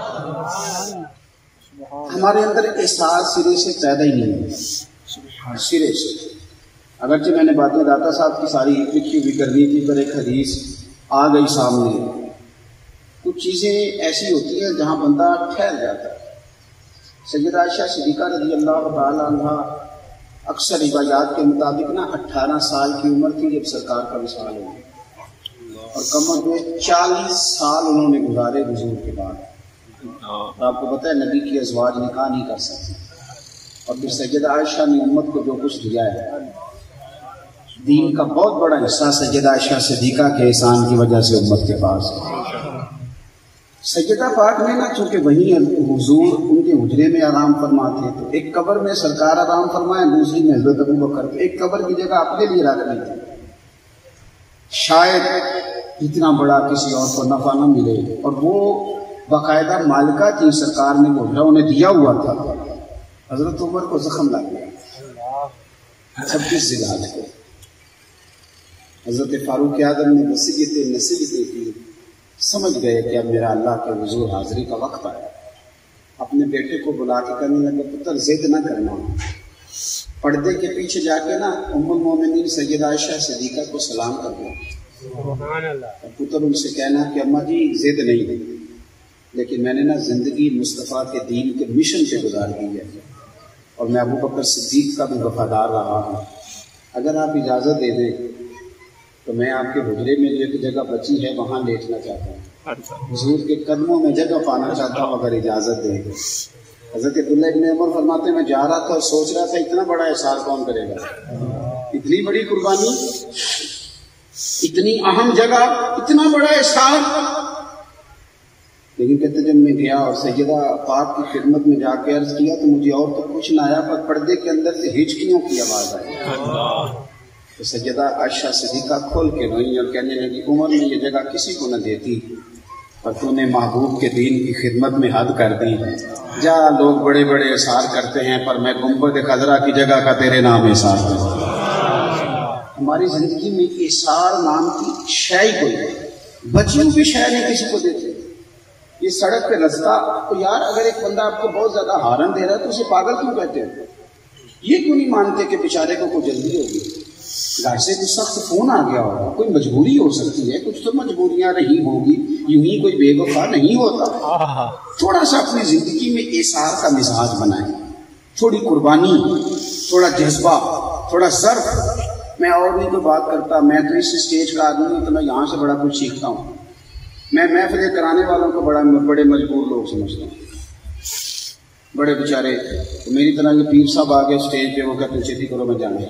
ہمارے اندر احساس سرے سے پیدا ہی نہیں ہے، سرے سے، اگرچہ میں نے باتیں داتا صاحب کی ساری لکھی ہوئی کرنی تھی پر ایک حدیث آ گئی سامنے۔ کچھ چیزیں ایسی ہوتی ہیں جہاں بندہ ٹھہر جاتا ہے۔ سیدہ عائشہ صدیقہ رضی اللہ تعالی عنہ اکثر روایات کے مطابق نا 18 سال کی عمر تھی جب سرکار کا وصال ہو گیا، اور کم از کم 40 سال انہوں نے گزارے حضور کے بعد۔ آپ کو پتہ ہے نبی کی ازواج نکاح نہیں کر سکتی، اور پھر سیدہ عائشہ نے امت کو جو کچھ دیا ہے، دین کا بہت بڑا حصہ سیدہ عائشہ صدیقہ کے احسان کی وجہ سے امت کے پاس۔ سیدہ پاک نے نا چونکہ وہی حضور ان کے حجرے میں آرام فرماتے تو ایک قبر میں سرکار آرام فرمائے، دوسری میں حضرت ابو بکر، ایک قبر کی جگہ اپنے لیے رکھ لی تھی، شاید اتنا بڑا کسی اور کو نفع نہ ملے، اور وہ باقاعدہ مالکہ تھی، سرکار نے وہ انہیں دیا ہوا تھا۔ حضرت عمر کو زخم لگ گیا 26 ذی الحجہ کو، حضرت فاروق اعظم نے نصیحتیں کی، سمجھ گئے کہ اب میرا اللہ کے حضور حاضری کا وقت آیا، اپنے بیٹے کو بلا کے کہنے لگے پتر ضد نہ کرنا، پردے کے پیچھے جا کے نا ام المومنین سیدہ عائشہ صدیقہ کو سلام کر دو، اور پتر ان سے کہنا کہ اماں جی ضد نہیں، لیکن میں نے نا زندگی مصطفیٰ کے دین کے مشن پہ گزار دی ہے، اور میں ابو بکر صدیق کا بھی وفادار رہا ہوں، اگر آپ اجازت دے دیں تو میں آپ کے حجرے میں جو ایک جگہ بچی ہے وہاں لیٹنا چاہتا ہوں، حضور کے قدموں میں جگہ پانا چاہتا ہوں اگر اجازت دے۔ حضرت عبداللہ ابن عمر فرماتے ہیں میں جا رہا تھا اور سوچ رہا تھا اتنا بڑا احساس کون کرے گا، اتنی بڑی قربانی، اتنی اہم جگہ، اتنا بڑا احساس، لیکن کہتے جب میں گیا اور سیدہ پاک کی خدمت میں جا کے عرض کیا تو مجھے اور تو کچھ نہ آیا، پر پردے کے اندر سے ہچکیوں کی آواز آئی، تو سیدہ عائشہ صدیقہ کھول کے روئیں اور کہنے لگی عمر میں یہ جگہ کسی کو نہ دیتی، اور تو نے محبوب کے دین کی خدمت میں حد کر دی. جا لوگ بڑے بڑے اثار کرتے ہیں پر میں گنبد خضرا کی جگہ کا تیرے نام اثار کرتا ہوں. ہماری زندگی میں اثار نام کی شے ہی کوئی نہیں. بچیوں بھی شے نہیں کسی کو دیتے. یہ سڑک پہ رستہ تو یار اگر ایک بندہ آپ کو بہت زیادہ ہارن دے رہا ہے تو اسے پاگل کیوں کہتے ہیں؟ یہ کیوں نہیں مانتے کہ بیچارے کو کوئی جلدی ہوگی؟ گھر سے کوئی سخت فون آ گیا ہوگا, کوئی مجبوری ہو سکتی ہے, کچھ تو مجبوریاں رہی ہوگی, یوں ہی کوئی بے وفا نہیں ہوتا. تھوڑا سا اپنی زندگی میں اثار کا مزاج بنائیں, تھوڑی قربانی, تھوڑا جذبہ, تھوڑا ظرف. میں اور نہیں کوئی بات کرتا, میں تو اس اسٹیج کا آدمی ہوں تو میں یہاں سے بڑا کچھ سیکھتا ہوں. میں محفلیں کرانے والوں کو بڑے مجبور لوگ سمجھتا ہوں, بڑے بیچارے. میری طرح یہ پیر صاحب آگے اسٹیج پہ وہ کہتے ہیں چھیتی کرو میں جانے.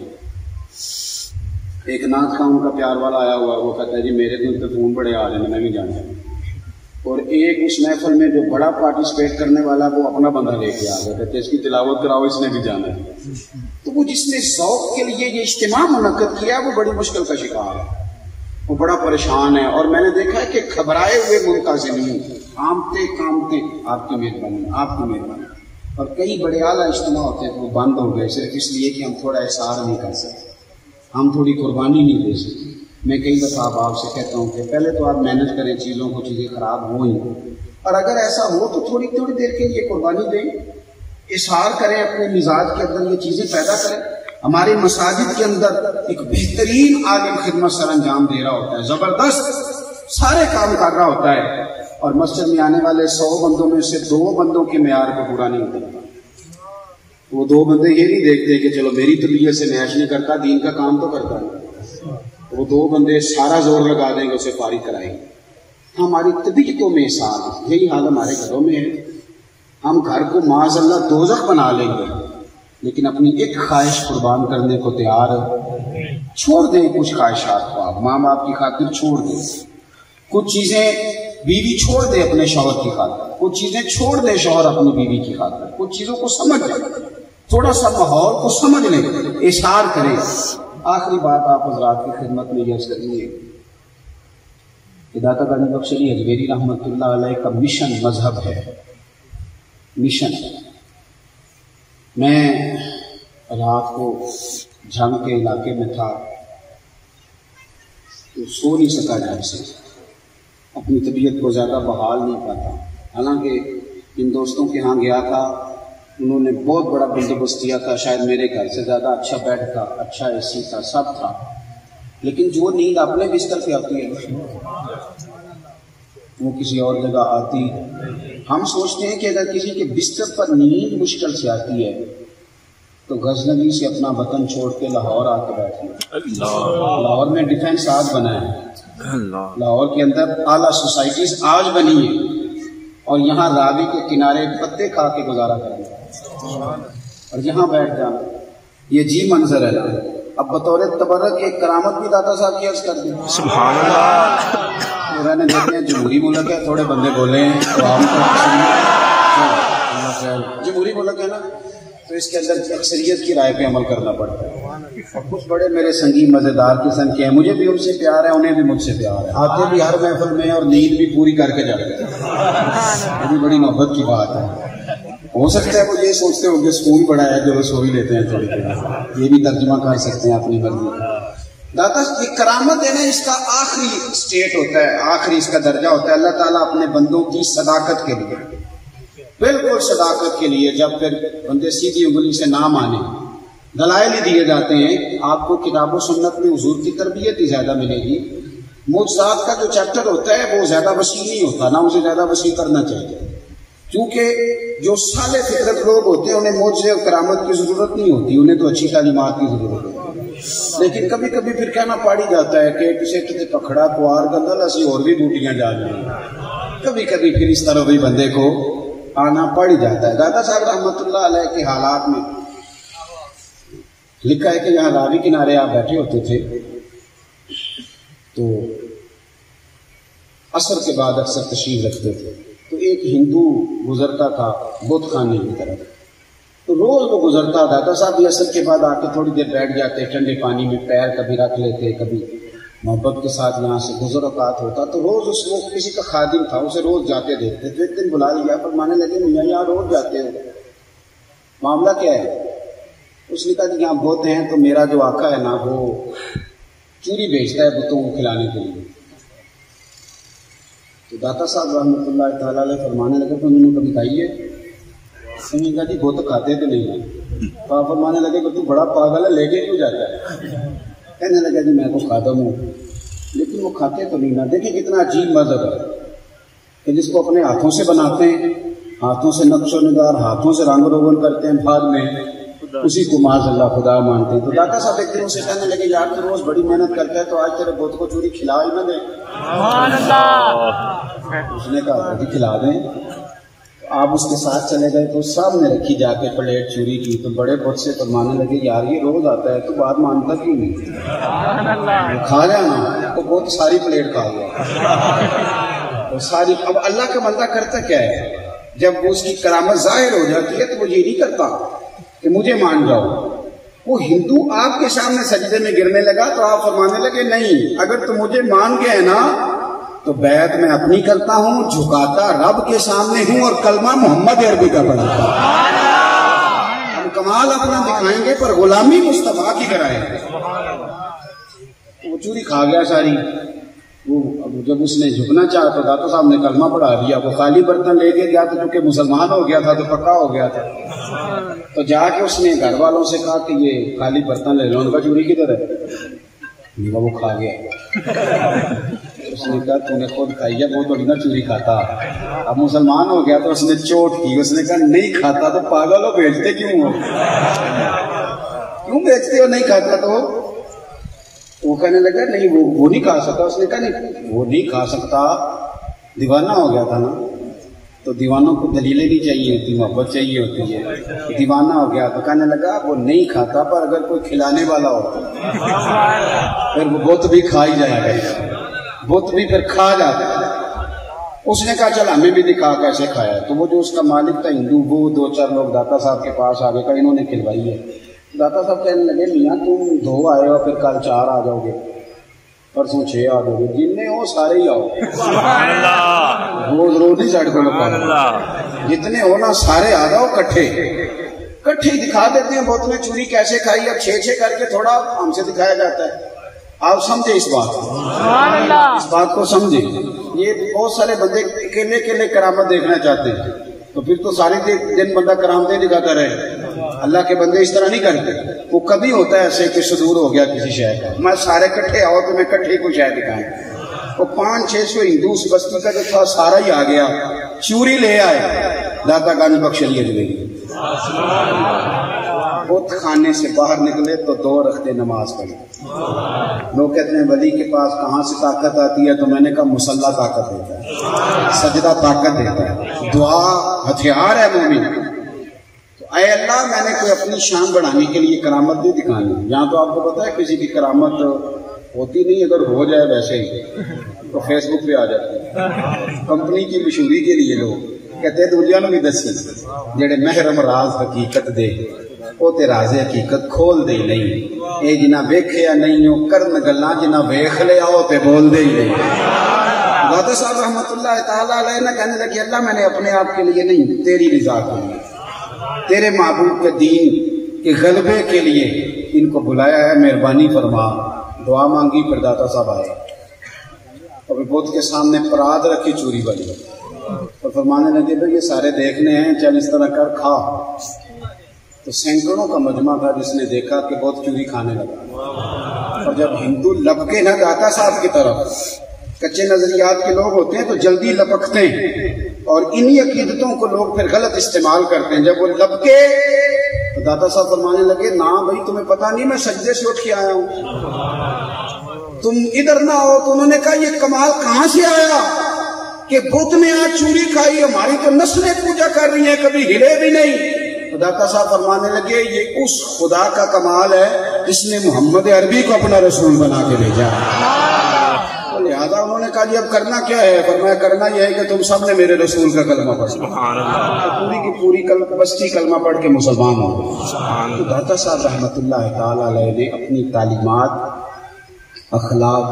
ایک نعت خان کا پیار والا آیا ہوا, وہ کہتا ہے جی میرے دل پہ فون بڑے آ رہے ہیں میں بھی جانا. اور ایک اس محفل میں جو بڑا پارٹیسپیٹ کرنے والا وہ اپنا بندہ لے کے آ گیا, کہتے اس کی تلاوت کراؤ اس نے بھی جانا ہے. تو وہ جس نے ذوق کے لیے یہ اجتماع منعقد کیا وہ بڑی مشکل کا شکار ہے, وہ بڑا پریشان ہے. اور میں نے دیکھا ہے کہ گھبرائے ہوئے منتظمین کامتے کامتے آپ کی مہربانی, آپ کی مہربانی. اور کئی بڑے اعلیٰ اجتماع ہوتے ہیں وہ بند ہو گئے صرف اس لیے کہ ہم تھوڑا احسار نہیں کر سکتے, ہم تھوڑی قربانی نہیں دے سکتے. میں کئی دفعہ آپ سے کہتا ہوں کہ پہلے تو آپ مینج کریں چیزوں کو, چیزیں خراب ہوں ہی, اور اگر ایسا ہو تو تھوڑی تھوڑی دیر کے لیے قربانی دیں, اظہار کریں, اپنے مزاج کے اندر یہ چیزیں پیدا کریں. ہمارے مساجد کے اندر ایک بہترین عالم خدمت سر انجام دے رہا ہوتا ہے, زبردست سارے کام کر رہا ہوتا ہے, اور مسجد میں آنے والے 100 بندوں میں سے 2 بندوں کے معیار کو پورا نہیں ہوتا. وہ 2 بندے یہ نہیں دیکھتے کہ چلو میری طبیعت سے میچ نہیں کرتا, دین کا کام تو کرتا ہے. وہ 2 بندے سارا زور لگا دیں گے اسے فارغ کرائیں گے. ہماری طبیعتوں میں حال ہے, یہی حال ہمارے گھروں میں ہے. ہم گھر کو معاذ اللہ دوزخ بنا لیں گے لیکن اپنی ایک خواہش قربان کرنے کو تیار ہے. چھوڑ دیں کچھ خواہشات کو, آپ ماں باپ کی خاطر چھوڑ دیں, کچھ چیزیں بیوی چھوڑ دے اپنے شوہر کی خاطر, کچھ چیزیں چھوڑ دے شوہر اپنی بیوی کی خاطر, کچھ چیزوں کو سمجھ لیں, تھوڑا سا ماحول کو سمجھ لیں, اظہار کریں. آخری بات آپ حضرات کی خدمت میں یہ کرنی ہے کہ داتا گاندھی بخش علی حجویری رحمۃ اللہ علیہ کا مشن مذہب ہے, مشن. میں رات کو جھنگ کے علاقے میں تھا تو سو نہیں سکا ڈھنگ سے, اپنی طبیعت کو زیادہ بحال نہیں پاتا. حالانکہ جن دوستوں کے ہاں گیا تھا انہوں نے بہت بڑا بندوبست کیا تھا, شاید میرے گھر سے زیادہ اچھا بیڈ تھا, اچھا اے سی تھا, سب تھا. لیکن جو نیند اپنے بستر پہ آتی ہے وہ کسی اور جگہ آتی. ہم سوچتے ہیں کہ اگر کسی کے بستر پر نیند مشکل سے آتی ہے تو غزنوی سے اپنا وطن چھوڑ کے لاہور آ کے بیٹھے. لاہور میں ڈیفینس آج بنا ہے, لاہور کے اندر اعلیٰ سوسائٹیز آج بنی ہیں, اور یہاں راوی کے کنارے پتے کھا کے گزارا کریں اور یہاں بیٹھ جانا. یہ جی منظر ہے نا. اب بطور تبرک ایک کرامت بھی داتا صاحب کی عرض کر دی. سبحان اللہ. میں نے دیکھتے ہیں جمہوری ملک ہے, تھوڑے بندے بولے ہیں تو ہم جمہوری ملک ہے نا, تو اس کے اندر اکثریت کی رائے پہ عمل کرنا پڑتا ہے. اور کچھ بڑے میرے سنگی مزیدار قسم کے ہیں, مجھے بھی ان سے پیار ہے, انہیں بھی مجھ سے پیار ہے, آتے بھی ہر محفل میں اور نیند بھی پوری کر کے جاتے ہیں. یہ بھی بڑی محبت کی بات ہے. ہو سکتا ہے وہ یہ سوچتے ہوں کہ سکون بڑا ہے جو سو ہی لیتے ہیں تھوڑی دیر, یہ بھی ترجمہ کر سکتے ہیں اپنی مرضی. داتا یہ کرامت ہے نا, اس کا آخری سٹیٹ ہوتا ہے, آخری اس کا درجہ ہوتا ہے. اللہ تعالیٰ اپنے بندوں کی صداقت کے لیے, بالکل صداقت کے لیے, جب پھر بندے سیدھی انگلی سے نہ مانے, دلائل ہی دیے جاتے ہیں. آپ کو کتاب و سنت میں حضور کی تربیت ہی زیادہ ملے گی. معجزات کا جو چیپٹر ہوتا ہے وہ زیادہ وسیع نہیں ہوتا, نہ اسے زیادہ وسیع کرنا چاہیے, کیونکہ جو صالح فطرت لوگ ہوتے ہیں انہیں معجزے اور کرامت کی ضرورت نہیں ہوتی, انہیں تو اچھی تعلیمات کی ضرورت ہوتی ہے. لیکن کبھی کبھی پھر کہنا پڑ ہی جاتا ہے کہ کسی تے پکڑا پوار گندل اسی اور بھی بوٹیاں جا رہی ہیں, کبھی کبھی پھر اس طرح بھی بندے کو آنا پڑ ہی جاتا ہے. داتا صاحب رحمۃ اللہ علیہ کے حالات میں لکھا ہے کہ یہاں راوی کنارے آپ بیٹھے ہوتے تھے تو عصر کے بعد اکثر تشریف رکھتے تھے, تو ایک ہندو گزرتا تھا بت خانے کی طرف, تو روز وہ گزرتا. داتا صاحب بھی عصر کے بعد آ کے تھوڑی دیر بیٹھ جاتے, ٹھنڈے پانی میں پیر کبھی رکھ لیتے, کبھی محبت کے ساتھ یہاں سے گزر اوقات ہوتا تو روز اس وہ کسی کا خادم تھا، اسے روز جاتے دیکھتے تو ایک دن بلا لیا، فرمانے لگے میاں یہاں روز جاتے ہو، معاملہ کیا ہے؟ اس نے کہا کہ یہاں بت ہیں تو میرا جو آقا ہے نا وہ چوری بیچتا ہے بتوں کو کھلانے کے لیے۔ تو داتا صاحب رحمۃ اللہ تعالیٰ علیہ فرمانے لگے تو انہوں نے کبھی کھائی ہے؟ اس نے کہا جی بت کھاتے تو نہیں ہیں۔ تو آپ فرمانے لگے کہ تو بڑا پاگل ہے، لے کے کیوں جاتا ہے؟ کہنے لگا جی میں تو خادم ہوں، لیکن وہ کھاتے تو نہیں نا۔ دیکھیں کتنا عجیب مذہب ہے کہ جس کو اپنے ہاتھوں سے بناتے ہیں، ہاتھوں سے نقش و نگار، ہاتھوں سے رنگ روغن کرتے ہیں، بعد میں اسی کو معاذ اللہ خدا مانتے ہیں۔ تو داتا صاحب ایک دن اسے کہنے لگے یار تو روز بڑی محنت کرتا ہے تو آج تیرے بت کو چوری کھلا ہی نہ دیں۔ اس نے کہا جی کھلا دیں۔ آپ اس کے ساتھ چلے گئے تو سامنے رکھی جا کے پلیٹ چوری کی، تو بڑے بت سے فرمانے لگے یار یہ روز آتا ہے تو بات مانتا کیوں نہیں؟ کھا گیا نا، وہ بہت ساری پلیٹ کھا گیا وہ ساری۔ اب اللہ کا بندہ کرتا کیا ہے؟ جب وہ اس کی کرامت ظاہر ہو جاتی ہے تو وہ یہ نہیں کرتا کہ مجھے مان جاؤ۔ وہ ہندو آپ کے سامنے سجدے میں گرنے لگا تو آپ فرمانے لگے نہیں، اگر تم مجھے مان گئے نا تو بیعت میں اپنی کرتا ہوں، جھکاتا رب کے سامنے ہوں اور کلمہ محمد عربی کا پڑھتا ہوں۔ ہم کمال اپنا دکھائیں گے پر غلامی مصطفیٰ کی کرائیں گے۔ وہ چوری کھا گیا ساری۔ وہ جب اس نے جھکنا چاہا تو داتا صاحب نے کلمہ پڑھا دیا۔ وہ خالی برتن لے کے گیا تو چونکہ مسلمان ہو گیا تھا تو پکا ہو گیا تھا، تو جا کے اس نے گھر والوں سے کہا کہ یہ خالی برتن لے لو، ان کا چوری کدھر ہے؟ وہ کھا گیا۔ اس نے کہا تو نے خود کھائی ہے، وہ تو نہیں نا چوری کھاتا۔ اب مسلمان ہو گیا تو اس نے چوٹ کی، اس نے کہا نہیں کھاتا تو پاگل ہو، بیچتے کیوں ہو؟ کیوں بیچتے ہو نہیں کھاتا تو؟ وہ کہنے لگا نہیں وہ نہیں کھا سکتا۔ اس نے کہا نہیں وہ نہیں کھا سکتا، دیوانہ ہو گیا تھا نا۔ تو دیوانوں کو دلیلیں نہیں چاہیے ہوتی، محبت چاہیے ہوتی ہے۔ دیوانہ ہو گیا تو کہنے لگا وہ نہیں کھاتا پر اگر کوئی کھلانے والا ہو پھر وہ بت بھی کھا ہی جائے گا، بت بھی پھر کھا جاتا ہے۔ اس نے کہا چل ہمیں بھی دکھا کیسے کھایا۔ تو وہ جو اس کا مالک تھا ہندو، وہ دو چار لوگ داتا صاحب کے پاس آ گئے، کہا انہوں نے کھلوائی ہے۔ داتا صاحب کہنے لگے میاں تم 2 آئے ہو، پھر کل 4 آ جاؤ گے، پرسوں 6 آ جاؤ گے، جتنے ہو سارے ہی آؤ، روز روز نہیں سڑکوں پر، جتنے ہو نا سارے آ جاؤ کٹھے دکھا دیتے ہیں بت نے چوری کیسے کھائی۔ اب 6 کر کے تھوڑا ہم سے دکھایا جاتا ہے۔ آپ سمجھے اس بات کو سمجھے۔ یہ بہت سارے بندے اکیلے کرامت دیکھنا چاہتے ہیں تو پھر تو سارے دن بندہ کرامتیں دکھاتا رہے۔ اللہ کے بندے اس طرح نہیں کرتے۔ وہ کبھی ہوتا ہے ایسے کہ صدور ہو گیا کسی شہر کا، میں سارے کٹھے آؤ تو میں کٹھے کو شہر دکھائیں۔ وہ 500-600 ہندو اس بستی کا جو تھا سارا ہی آ گیا، چوری لے آئے، داتا گنج بخش لیے لے گئے۔ بت خانے سے باہر نکلے تو 2 رکعتیں نماز پڑھی۔ لوگ کہتے ہیں ولی کے پاس کہاں سے طاقت آتی ہے؟ تو میں نے کہا مصلی طاقت دیتا ہے، سجدہ طاقت دیتا ہے، دعا ہتھیار ہے مومن۔ تو اے اللہ میں نے کوئی اپنی شان بڑھانے کے لیے کرامت نہیں دکھانی۔ یہاں تو آپ کو پتا ہے کسی کی کرامت ہوتی نہیں، اگر ہو جائے ویسے ہی تو فیس بک پہ آ جاتی ہے۔ کمپنی کی مشہوری کے لیے لوگ کہتے ہیں دنیا نو بھی دسی جڑے محرم راز حقیقت دے وہ تے راز حقیقت کھول دے نہیں، اے جنہ ویکھیا نہیں ہو کرن گلاں، جنہ ویکھ لیا ہو تے بول دے ہی نہیں۔ داتا صاحب رحمۃ اللہ تعالیٰ علیہ نے کہنے لگے اللہ میں نے اپنے آپ کے لیے نہیں، تیری رضا کے لیے، تیرے محبوب کے دین کے غلبے کے لیے ان کو بلایا ہے، مہربانی فرما۔ دعا مانگی، پھر داتا صاحب آئے اور بت کے سامنے پراد رکھی چوری والی اور فرمانے لگے بھائی یہ سارے دیکھنے ہیں، چل اس طرح کر کھا۔ تو سینکڑوں کا مجمع تھا جس نے دیکھا کہ بہت چوری کھانے لگا۔ اور جب ہندو لپکے نہ داتا صاحب کی طرف، کچے نظریات کے لوگ ہوتے ہیں تو جلدی لپکتے ہیں اور انہی عقیدتوں کو لوگ پھر غلط استعمال کرتے ہیں۔ جب وہ لپکے تو داتا صاحب فرمانے لگے نا بھائی تمہیں پتا نہیں میں سجدے سے اٹھ کے آیا ہوں، تم ادھر نہ ہو۔ تو انہوں نے کہا یہ کمال کہاں سے آیا کہ بت نے آج چوری کھائی، ہماری تو نسلیں پوجا کر رہی ہیں، کبھی ہلے بھی نہیں۔ تو داتا صاحب فرمانے لگے یہ اس خدا کا کمال ہے جس نے محمد عربی کو اپنا رسول بنا کے بھیجا۔ لہٰذا انہوں نے کہا جی اب کرنا کیا ہے؟ فرمایا کرنا یہ ہے کہ تم سب نے میرے رسول کا کلمہ پڑھو۔ پوری کی پوری بستی کلمہ پڑھ کے مسلمان ہو گئے۔ تو داتا صاحب رحمۃ اللہ تعالی علیہ نے اپنی تعلیمات، اخلاق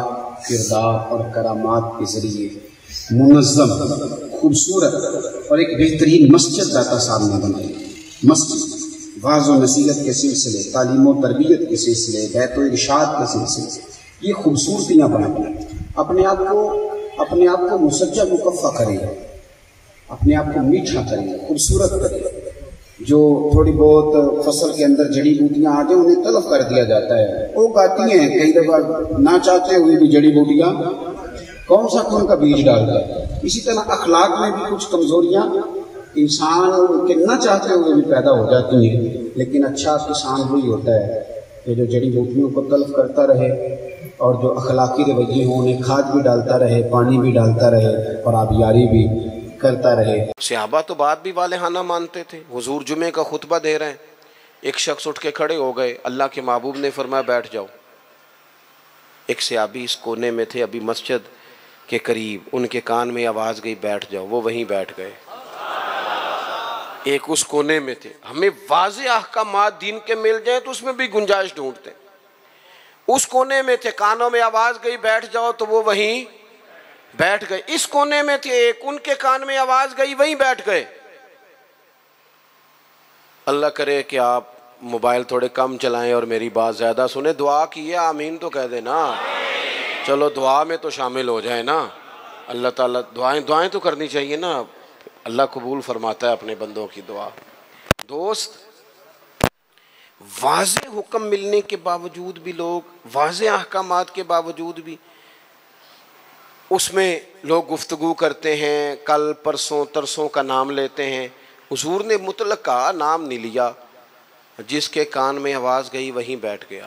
کردار اور کرامات کے ذریعے منظم، خوبصورت اور ایک بہترین مسجد داتا صاحب نے بنائی. مسجد واعظ و نصیحت کے سلسلے، تعلیم و تربیت کے سلسلے، بیت و ارشاد کے سلسلے، یہ خوبصورتیاں بنائیں. اپنے آپ کو مسجع مکفّع کریں، اپنے آپ کو میٹھا کریں، خوبصورت کریں. جو تھوڑی بہت فصل کے اندر جڑی بوٹیاں آ جائیں انہیں تلف کر دیا جاتا ہے، وہ گاتی ہیں کئی دفعہ نہ چاہتے ہوئے بھی جڑی بوٹیاں کون سا کون کا بیج ڈالتا ہے. اسی طرح اخلاق میں بھی کچھ کمزوریاں انسان کے نہ چاہتے ہوئے بھی پیدا ہو جاتی ہیں، لیکن اچھا کسان وہی ہوتا ہے کہ جو جڑی بوٹیوں کو تلف کرتا رہے اور جو اخلاقی رویے ہوں انہیں کھاد بھی ڈالتا رہے، پانی بھی ڈالتا رہے اور آبیاری بھی کرتا رہے. صحابہ تو بات بھی والہانہ مانتے تھے. حضور جمعے کا خطبہ دے رہے ہیں، ایک شخص اٹھ کے کھڑے ہو گئے، اللہ کے محبوب نے فرمایا بیٹھ جاؤ. ایک صحابی اس کونے میں تھے ابھی مسجد کے قریب، ان کے کان میں آواز گئی بیٹھ جاؤ، وہ وہیں بیٹھ گئے. ایک اس کونے میں تھے. ہمیں واضح احکامات دین کے مل جائیں تو اس میں بھی گنجائش ڈھونڈتے ہیں. اس کونے میں تھے، کانوں میں آواز گئی بیٹھ جاؤ تو وہ وہیں بیٹھ گئے. اس کونے میں تھے ایک، ان کے کان میں آواز گئی وہیں بیٹھ گئے. اللہ کرے کہ آپ موبائل تھوڑے کم چلائیں اور میری بات زیادہ سنیں. دعا کیے آمین تو کہہ دیں نا. چلو دعا میں تو شامل ہو جائیں نا. اللہ تعالیٰ دعائیں تو کرنی چاہیے نا. اللہ قبول فرماتا ہے اپنے بندوں کی دعا. دوست، واضح حکم ملنے کے باوجود بھی لوگ، واضح احکامات کے باوجود بھی اس میں لوگ گفتگو کرتے ہیں، کل پرسوں ترسوں کا نام لیتے ہیں. حضور نے مطلق کا نام نہیں لیا، جس کے کان میں آواز گئی وہیں بیٹھ گیا.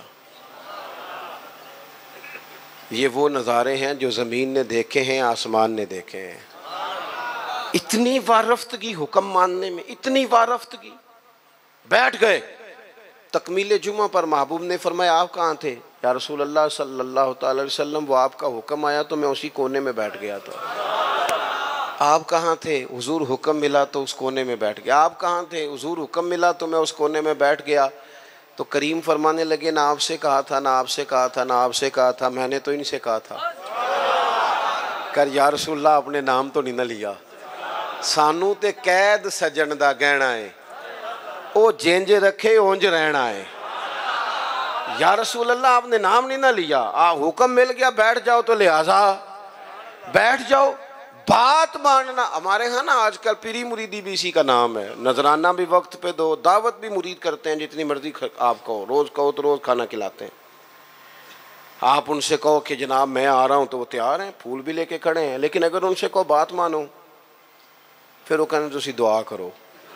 یہ وہ نظارے ہیں جو زمین نے دیکھے ہیں، آسمان نے دیکھے ہیں. اتنی وارفتگی حکم ماننے میں، اتنی وارفتگی. بیٹھ گئے. تکمیل جمعہ پر محبوب نے فرمایا آپ کہاں تھے؟ یا رسول اللہ صلی اللہ تعالی علیہ وسلم وہ آپ کا حکم آیا تو میں اسی کونے میں بیٹھ گیا تھا. آپ کہاں تھے؟ حضور حکم ملا تو اس کونے میں بیٹھ گیا. آپ کہاں تھے؟ حضور حکم ملا تو میں اس کونے میں بیٹھ گیا. تو کریم فرمانے لگے نہ آپ سے کہا تھا، نہ آپ سے کہا تھا، نہ آپ سے کہا تھا، میں نے تو ان سے کہا تھا. کر یا رسول اللہ اپنے نام تو نہیں نہ لیا. سانو تے قید سجن دا گہنا ہے، او جینج رکھے اونج رہنا ہے. یا رسول اللہ آپ نے نام نہیں نہ لیا، حکم مل گیا بیٹھ جاؤ تو لہٰذا بیٹھ جاؤ. بات ماننا ہمارے ہاں نا آج کل پیری مریدی بھی اسی کا نام ہے. نذرانہ بھی وقت پہ دو، دعوت بھی مرید کرتے ہیں جتنی مرضی آپ کہو، روز کہو تو روز کھانا کھلاتے ہیں. آپ ان سے کہو کہ جناب میں آ رہا ہوں تو وہ تیار ہیں، پھول بھی لے کے کھڑے ہیں. لیکن اگر ان سے کہو بات مانو، پھر وہ کہنے تسی دعا کرو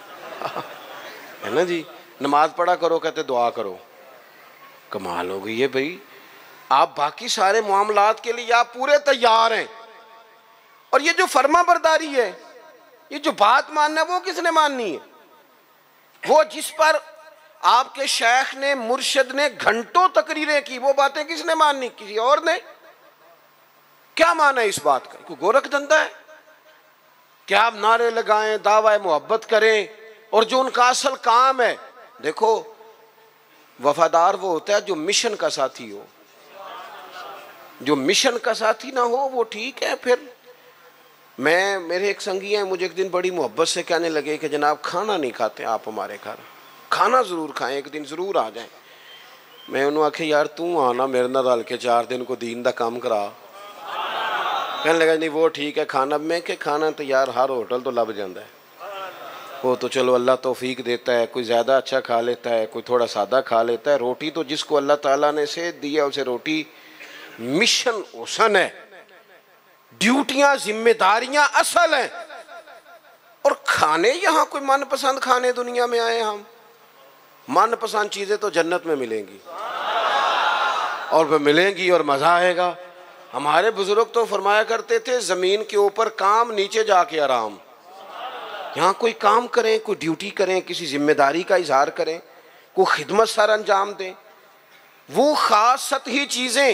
ہے نا جی. نماز پڑھا کرو کہتے دعا کرو. کمال ہو گئی ہے بھائی. آپ باقی سارے معاملات کے لیے آپ پورے تیار ہیں، اور یہ جو فرما برداری ہے، یہ جو بات ماننا ہے، وہ کس نے ماننی ہے؟ وہ جس پر آپ کے شیخ نے، مرشد نے گھنٹوں تقریریں کی، وہ باتیں کس نے ماننی؟ کسی اور نے. کیا مانا ہے اس بات کا؟ کوئی گورکھ دھندا ہے کہ آپ نعرے لگائیں، دعوی محبت کریں، اور جو ان کا اصل کام ہے؟ دیکھو وفادار وہ ہوتا ہے جو مشن کا ساتھی ہو. جو مشن کا ساتھی نہ ہو وہ ٹھیک ہے. پھر میرے ایک سنگی ہیں، مجھے ایک دن بڑی محبت سے کہنے لگے کہ جناب کھانا نہیں کھاتے آپ ہمارے گھر، کھانا ضرور کھائیں، ایک دن ضرور آ جائیں. میں انہوں آکھے یار توں آنا میرے نال رل کے 4 دن کو دین دا کام کرا. کہنے لگا نہیں وہ ٹھیک ہے کھانا. میں کہ کھانا تو یار ہر ہوٹل تو لب جاندہ ہے، وہ تو چلو اللہ توفیق دیتا ہے، کوئی زیادہ اچھا کھا لیتا ہے، کوئی تھوڑا سادہ کھا لیتا ہے. روٹی تو جس کو اللہ تعالیٰ نے سے دیا اسے روٹی مشن حسن ہے، ڈیوٹیاں ذمہ داریاں اصل ہیں. اور کھانے یہاں کوئی من پسند کھانے دنیا میں آئے ہم؟ من پسند چیزیں تو جنت میں ملیں گی، اور وہ ملیں گی اور مزہ آئے گا. ہمارے بزرگ تو فرمایا کرتے تھے زمین کے اوپر کام، نیچے جا کے آرام. یہاں کوئی کام کریں، کوئی ڈیوٹی کریں، کسی ذمہ داری کا اظہار کریں، کوئی خدمت سر انجام دیں، وہ خاص سطحی چیزیں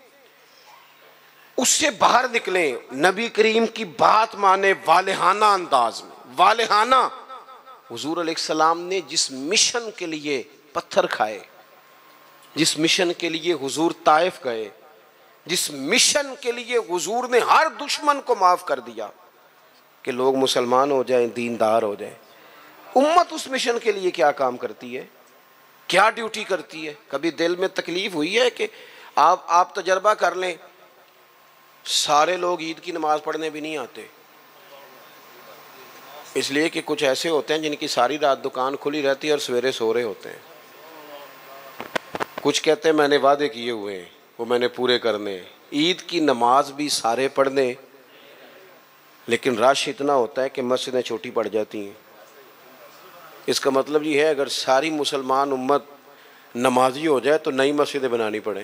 اس سے باہر نکلیں. نبی کریم کی بات مانے والہانہ انداز میں. والہانہ. حضور علیہ السلام نے جس مشن کے لیے پتھر کھائے، جس مشن کے لیے حضور طائف گئے، جس مشن کے لیے حضور نے ہر دشمن کو معاف کر دیا کہ لوگ مسلمان ہو جائیں، دیندار ہو جائیں، امت اس مشن کے لیے کیا کام کرتی ہے، کیا ڈیوٹی کرتی ہے؟ کبھی دل میں تکلیف ہوئی ہے کہ آپ تجربہ کر لیں، سارے لوگ عید کی نماز پڑھنے بھی نہیں آتے، اس لیے کہ کچھ ایسے ہوتے ہیں جن کی ساری رات دکان کھلی رہتی ہے اور سویرے سو رہے ہوتے ہیں، کچھ کہتے ہیں میں نے وعدے کیے ہوئے ہیں وہ میں نے پورے کرنے، عید کی نماز بھی سارے پڑھنے، لیکن رش اتنا ہوتا ہے کہ مسجدیں چھوٹی پڑ جاتی ہیں۔ اس کا مطلب یہ ہے اگر ساری مسلمان امت نمازی ہو جائے تو نئی مسجدیں بنانی پڑیں،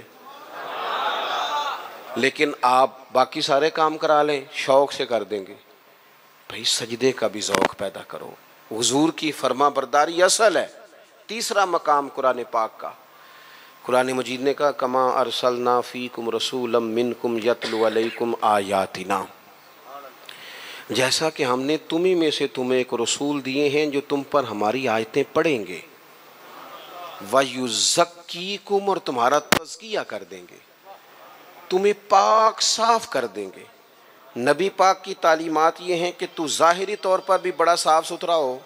لیکن آپ باقی سارے کام کرا لیں، شوق سے کر دیں گے۔ بھائی سجدے کا بھی ذوق پیدا کرو، حضور کی فرما برداری اصل ہے۔ تیسرا مقام قرآن پاک کا، قرآن مجید نے کہا کما ارسلنا فیکم رسولا منکم یتلو علیکم آیاتنا، جیسا کہ ہم نے تمہیں میں سے تمہیں ایک رسول دیے ہیں جو تم پر ہماری آیتیں پڑھیں گے، وَيُزَكِّيكُمْ، اور تمہارا تزکیہ کر دیں گے، تمہیں پاک صاف کر دیں گے۔ نبی پاک کی تعلیمات یہ ہیں کہ تو ظاہری طور پر بھی بڑا صاف ستھرا ہو۔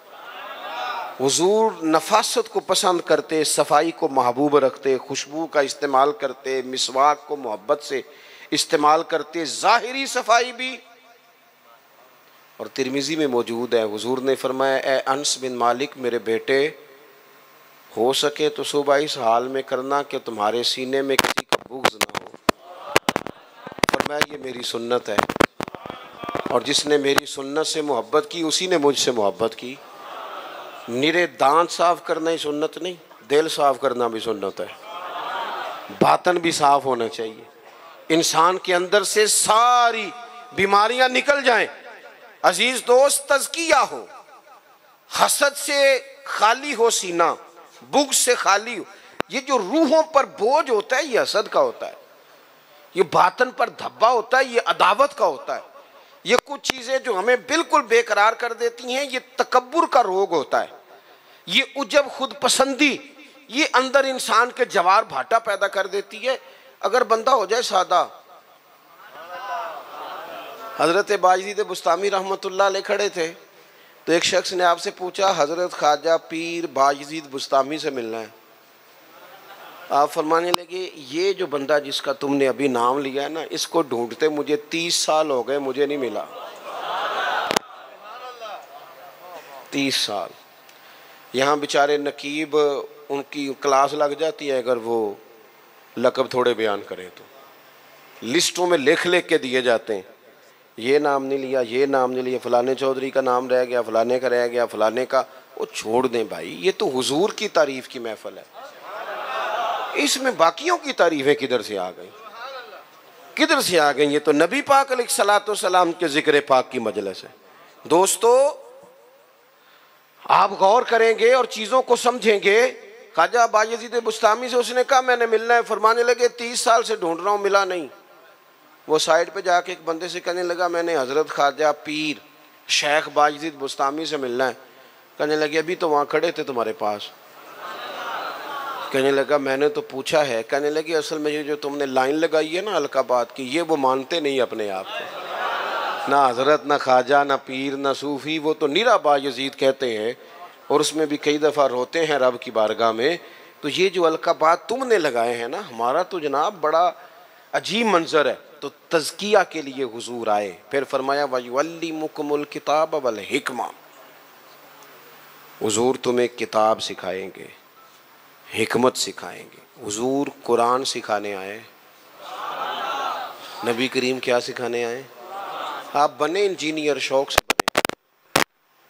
حضور نفاست کو پسند کرتے، صفائی کو محبوب رکھتے، خوشبو کا استعمال کرتے، مسواک کو محبت سے استعمال کرتے، ظاہری صفائی بھی۔ اور ترمذی میں موجود ہے، حضور نے فرمایا اے انس بن مالک میرے بیٹے، ہو سکے تو صبح اس حال میں کرنا کہ تمہارے سینے میں کسی کا بغض نہ ہو۔ فرمایا یہ میری سنت ہے، اور جس نے میری سنت سے محبت کی اسی نے مجھ سے محبت کی۔ نرے دانت صاف کرنا ہی سنت نہیں، دل صاف کرنا بھی سنت ہے، باطن بھی صاف ہونا چاہیے، انسان کے اندر سے ساری بیماریاں نکل جائیں۔ عزیز دوست، تزکیہ ہو، حسد سے خالی ہو سینہ، بغض سے خالی ہو۔ یہ جو روحوں پر بوجھ ہوتا ہے یہ حسد کا ہوتا ہے، یہ باطن پر دھبا ہوتا ہے یہ عداوت کا ہوتا ہے، یہ کچھ چیزیں جو ہمیں بالکل بے قرار کر دیتی ہیں یہ تکبر کا روگ ہوتا ہے، یہ عجب خود پسندی یہ اندر انسان کے جوار بھاٹا پیدا کر دیتی ہے۔ اگر بندہ ہو جائے سادہ، حضرت باجزید بستامی رحمۃ اللہ علیہ کھڑے تھے تو ایک شخص نے آپ سے پوچھا حضرت خواجہ پیر باجزید بستامی سے ملنا ہے۔ آپ فرمانے لگے یہ جو بندہ جس کا تم نے ابھی نام لیا ہے نا، اس کو ڈھونڈتے مجھے 30 سال ہو گئے، مجھے نہیں ملا۔ 30 سال یہاں بیچارے نقیب ان کی کلاس لگ جاتی ہے اگر وہ لقب تھوڑے بیان کریں تو، لسٹوں میں لکھ کے دیے جاتے ہیں، یہ نام نہیں لیا، یہ نام نہیں لیا، فلانے چودھری کا نام رہ گیا، فلانے کا رہ گیا، فلانے کا۔ وہ چھوڑ دیں بھائی، یہ تو حضور کی تعریف کی محفل ہے، اس میں باقیوں کی تعریفیں کدھر سے آ گئیں، کدھر سے آ گئیں؟ یہ تو نبی پاک علیہ الصلوۃ والسلام کے ذکر پاک کی مجلس ہے۔ دوستو آپ غور کریں گے اور چیزوں کو سمجھیں گے۔ خواجہ باجزید بستامی سے اس نے کہا میں نے ملنا ہے، فرمانے لگے 30 سال سے ڈھونڈ رہا ہوں، ملا نہیں۔ وہ سائڈ پہ جا کے ایک بندے سے کہنے لگا میں نے حضرت خواجہ پیر شیخ باجزید بستامی سے ملنا ہے۔ کہنے لگے ابھی تو وہاں کھڑے تھے تمہارے پاس۔ کہنے لگا میں نے تو پوچھا ہے۔ کہنے لگے اصل میں یہ جو تم نے لائن لگائی ہے نا القابات کی، یہ وہ مانتے نہیں اپنے آپ کو، نہ حضرت نہ خواجہ نہ پیر نہ صوفی، وہ تو نیرا باجزید کہتے ہیں، اور اس میں بھی کئی دفعہ روتے ہیں رب کی بارگاہ میں۔ تو یہ جو القابات تم نے لگائے ہیں نا، ہمارا تو جناب بڑا عجیب منظر ہے۔ تو تزکیہ کے لیے حضور آئے، پھر فرمایا وَيُعَلِّمُكُمُ الْكِتَابَ وَالْحِکْمَةَ، حضور تمہیں کتاب سکھائیں گے، حکمت سکھائیں گے۔ حضور قرآن سکھانے آئے، نبی کریم کیا سکھانے آئے؟ آپ بنے انجینئر، شوق سے بنے،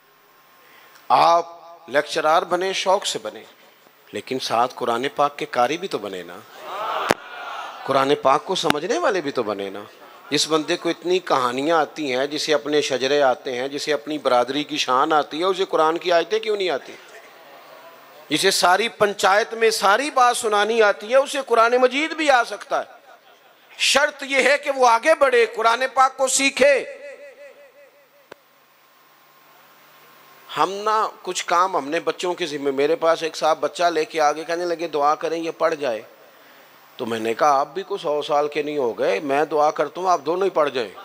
آپ لیکچرار بنے، شوق سے بنے، لیکن ساتھ قرآن پاک کے قاری بھی تو بنے نا، قرآن پاک کو سمجھنے والے بھی تو بنے نا۔ جس بندے کو اتنی کہانیاں آتی ہیں، جسے اپنے شجرے آتے ہیں، جسے اپنی برادری کی شان آتی ہے، اسے قرآن کی آیتیں کیوں نہیں آتی؟ جسے ساری پنچایت میں ساری بات سنانی آتی ہے، اسے قرآن مجید بھی آ سکتا ہے۔ شرط یہ ہے کہ وہ آگے بڑھے، قرآن پاک کو سیکھے۔ ہم نا کچھ کام ہم نے بچوں کے ذمہ، میرے پاس ایک صاحب بچہ لے کے آگے کہنے لگے دعا کریں یہ پڑھ جائے۔ تو میں نے کہا آپ بھی کو 100 سال کے نہیں ہو گئے، میں دعا کرتا ہوں آپ دونوں ہی پڑھ جائیں،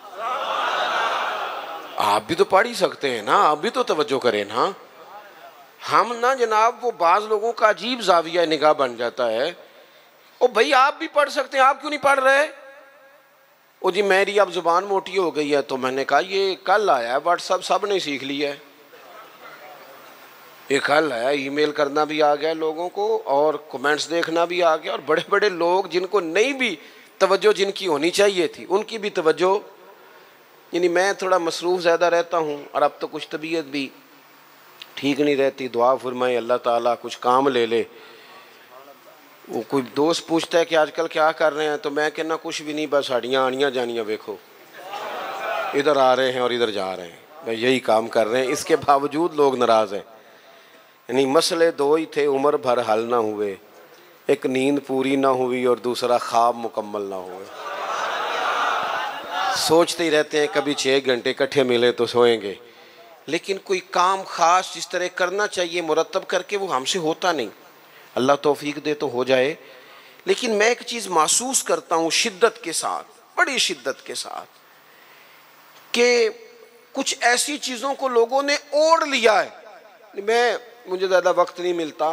آپ بھی تو پڑھ ہی سکتے ہیں نا، آپ بھی تو توجہ کریں نا۔ ہم نا جناب وہ بعض لوگوں کا عجیب زاویہ نگاہ بن جاتا ہے، او بھائی آپ بھی پڑھ سکتے ہیں، آپ کیوں نہیں پڑھ رہے؟ او جی میری اب زبان موٹی ہو گئی ہے۔ تو میں نے کہا یہ کل آیا ہے واٹس ایپ، سب نے سیکھ لیا ہے، یہ کل ہے، ای میل کرنا بھی آ گیا لوگوں کو اور کمنٹس دیکھنا بھی آ گیا، اور بڑے بڑے لوگ جن کو نہیں بھی توجہ جن کی ہونی چاہیے تھی ان کی بھی توجہ، یعنی میں تھوڑا مصروف زیادہ رہتا ہوں، اور اب تو کچھ طبیعت بھی ٹھیک نہیں رہتی، دعا فرمائے اللہ تعالیٰ کچھ کام لے لے۔ وہ کوئی دوست پوچھتا ہے کہ آج کل کیا کر رہے ہیں، تو میں کہنا کچھ بھی نہیں، بس ہڈیاں آنیاں جانیاں دیکھو، ادھر آ رہے ہیں اور ادھر جا رہے ہیں، میں یہی کام کر رہے ہیں۔ اس کے باوجود لوگ ناراض ہیں، یعنی مسئلے دو ہی تھے، عمر بھر حل نہ ہوئے، ایک نیند پوری نہ ہوئی اور دوسرا خواب مکمل نہ ہوئے۔ سوچتے ہی رہتے ہیں کبھی 6 گھنٹے اکٹھے ملے تو سوئیں گے، لیکن کوئی کام خاص جس طرح کرنا چاہیے مرتب کر کے وہ ہم سے ہوتا نہیں۔ اللہ توفیق دے تو ہو جائے، لیکن میں ایک چیز محسوس کرتا ہوں شدت کے ساتھ، بڑی شدت کے ساتھ، کہ کچھ ایسی چیزوں کو لوگوں نے اوڑھ لیا ہے۔ مجھے زیادہ وقت نہیں ملتا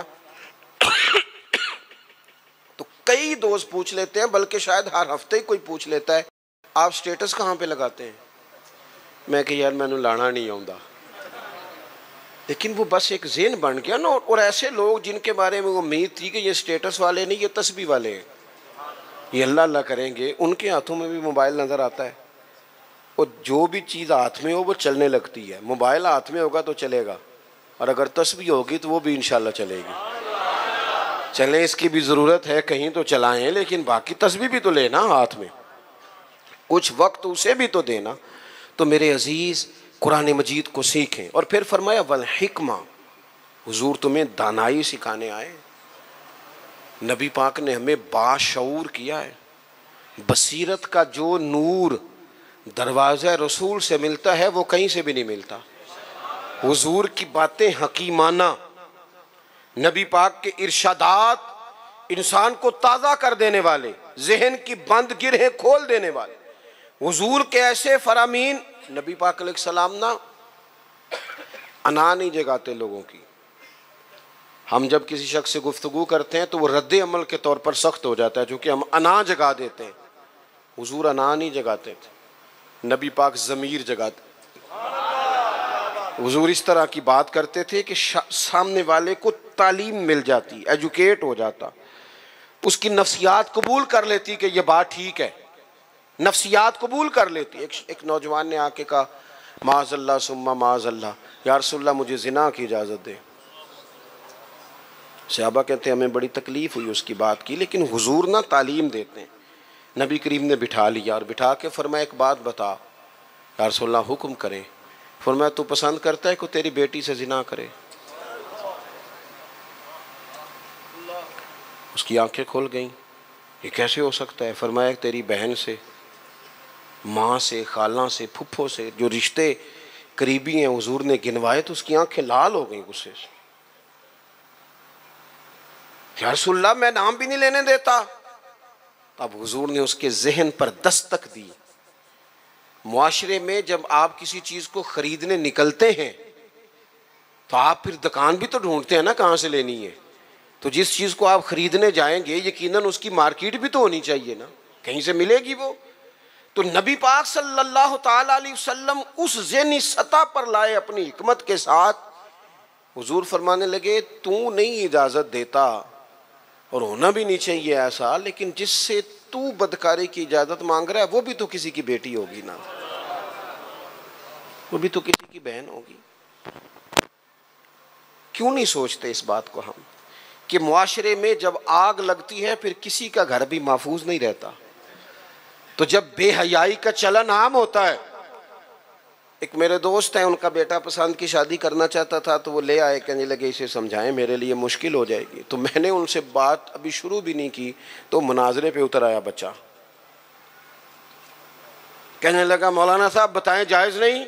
تو کئی دوست پوچھ لیتے ہیں، بلکہ شاید ہر ہفتے ہی کوئی پوچھ لیتا ہے آپ سٹیٹس کہاں پہ لگاتے ہیں؟ میں کہ یار میں نے لانا نہیں آؤں، لیکن وہ بس ایک ذہن بن گیا نا، اور ایسے لوگ جن کے بارے میں امید تھی کہ یہ سٹیٹس والے نہیں، یہ تسبیح والے ہیں، یہ اللہ اللہ کریں گے، ان کے ہاتھوں میں بھی موبائل نظر آتا ہے، اور جو بھی چیز ہاتھ میں ہو وہ چلنے لگتی ہے۔ موبائل ہاتھ میں ہوگا تو چلے گا، اور اگر تسبیح ہوگی تو وہ بھی انشاءاللہ چلے گی۔ چلیں اس کی بھی ضرورت ہے، کہیں تو چلائیں، لیکن باقی تسبیح بھی تو لینا ہاتھ میں، کچھ وقت اسے بھی تو دینا۔ تو میرے عزیز قرآن مجید کو سیکھیں، اور پھر فرمایا والحکمہ، حضور تمہیں دانائی سکھانے آئے۔ نبی پاک نے ہمیں باشعور کیا ہے۔ بصیرت کا جو نور دروازہ رسول سے ملتا ہے وہ کہیں سے بھی نہیں ملتا۔ حضور کی باتیں حکیمانہ، نبی پاک کے ارشادات انسان کو تازہ کر دینے والے، ذہن کی بند گرہیں کھول دینے والے، حضور کے ایسے فرامین۔ نبی پاک علیہ السلام نا انا نہیں جگاتے لوگوں کی۔ ہم جب کسی شخص سے گفتگو کرتے ہیں تو وہ رد عمل کے طور پر سخت ہو جاتا ہے، چونکہ ہم انا جگا دیتے ہیں۔ حضور انا نہیں جگاتے تھے، نبی پاک ضمیر جگاتے۔ حضور اس طرح کی بات کرتے تھے کہ سامنے والے کو تعلیم مل جاتی، ایجوکیٹ ہو جاتا، اس کی نفسیات قبول کر لیتی کہ یہ بات ٹھیک ہے، نفسیات قبول کر لیتی۔ ایک نوجوان نے آ کے کہا معاذ اللہ ثم معاذ اللہ، یا رسول اللہ مجھے زنا کی اجازت دے۔ صحابہ کہتے ہیں ہمیں بڑی تکلیف ہوئی اس کی بات کی، لیکن حضور نہ تعلیم دیتے ہیں۔ نبی کریم نے بٹھا لیا اور بٹھا کے فرمایا ایک بات بتا، یا رسول اللہ حکم کریں۔ فرمایا تو پسند کرتا ہے کہ تیری بیٹی سے زنا کرے؟ اس کی آنکھیں کھل گئیں، یہ کیسے ہو سکتا ہے؟ فرمایا تیری بہن سے، ماں سے، خالہ سے، پھپھو سے، جو رشتے قریبی ہیں حضور نے گنوائے، تو اس کی آنکھیں لال ہو گئیں غصے سے۔ یا رسول اللہ میں نام بھی نہیں لینے دیتا۔ اب حضور نے اس کے ذہن پر دستک دی۔ معاشرے میں جب آپ کسی چیز کو خریدنے نکلتے ہیں تو آپ پھر دکان بھی تو ڈھونڈتے ہیں نا کہاں سے لینی ہے، تو جس چیز کو آپ خریدنے جائیں گے یقیناً اس کی مارکیٹ بھی تو ہونی چاہیے نا، کہیں سے ملے گی وہ۔ تو نبی پاک صلی اللہ تعالیٰ علیہ وسلم اس ذہنی سطح پر لائے اپنی حکمت کے ساتھ۔ حضور فرمانے لگے تو نہیں اجازت دیتا، اور ہونا بھی نہیں چاہیے ایسا، لیکن جس سے تو بدکاری کی اجازت مانگ رہا ہے وہ بھی تو کسی کی بیٹی ہوگی نا، وہ بھی تو کسی کی بہن ہوگی۔ کیوں نہیں سوچتے اس بات کو ہم کہ معاشرے میں جب آگ لگتی ہے پھر کسی کا گھر بھی محفوظ نہیں رہتا۔ تو جب بے حیائی کا چلن عام ہوتا ہے، ایک میرے دوست ہیں، ان کا بیٹا پسند کی شادی کرنا چاہتا تھا، تو وہ لے آئے، کہنے لگے اسے سمجھائیں میرے لیے مشکل ہو جائے گی۔ تو میں نے ان سے بات ابھی شروع بھی نہیں کی تو مناظرے پہ اتر آیا بچہ، کہنے لگا مولانا صاحب بتائیں جائز نہیں؟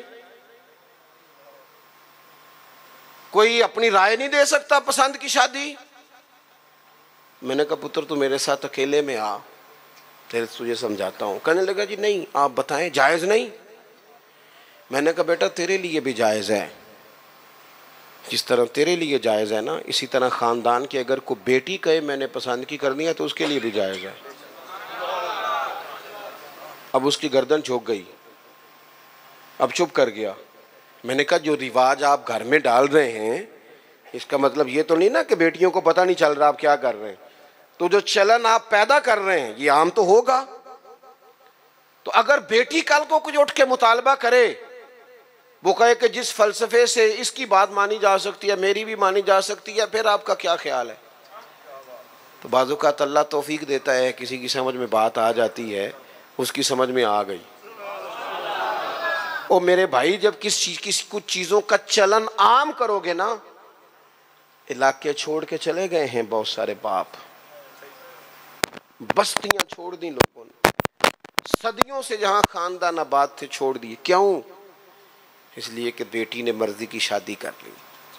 کوئی اپنی رائے نہیں دے سکتا پسند کی شادی؟ میں نے کہا پتر تو میرے ساتھ اکیلے میں آ، تجھے سمجھاتا ہوں۔ کہنے لگا جی نہیں آپ بتائیں، جائز نہیں؟ میں نے کہا بیٹا تیرے لیے بھی جائز ہے، جس طرح تیرے لیے جائز ہے نا، اسی طرح خاندان کی اگر کوئی بیٹی کہے میں نے پسند کی کرنی ہے تو اس کے لیے بھی جائز ہے۔ اب اس کی گردن جھک گئی، اب چپ کر گیا۔ میں نے کہا جو رواج آپ گھر میں ڈال رہے ہیں اس کا مطلب یہ تو نہیں نا کہ بیٹیوں کو پتہ نہیں چل رہا آپ کیا کر رہے ہیں، تو جو چلن آپ پیدا کر رہے ہیں یہ عام تو ہوگا۔ تو اگر بیٹی کل کو کچھ اٹھ کے مطالبہ کرے، وہ کہے کہ جس فلسفے سے اس کی بات مانی جا سکتی ہے میری بھی مانی جا سکتی ہے، پھر آپ کا کیا خیال ہے؟ تو بعض اوقات اللہ توفیق دیتا ہے، کسی کی سمجھ میں بات آ جاتی ہے، اس کی سمجھ میں آ گئی۔ اور میرے بھائی جب کچھ چیزوں کا چلن عام کرو گے نا، علاقے چھوڑ کے چلے گئے ہیں بہت سارے باپ، بستیاں چھوڑ دی لوگوں نے، صدیوں سے جہاں خاندان آباد تھے چھوڑ دیے۔ کیوں؟ اس لیے کہ بیٹی نے مرضی کی شادی کر لی۔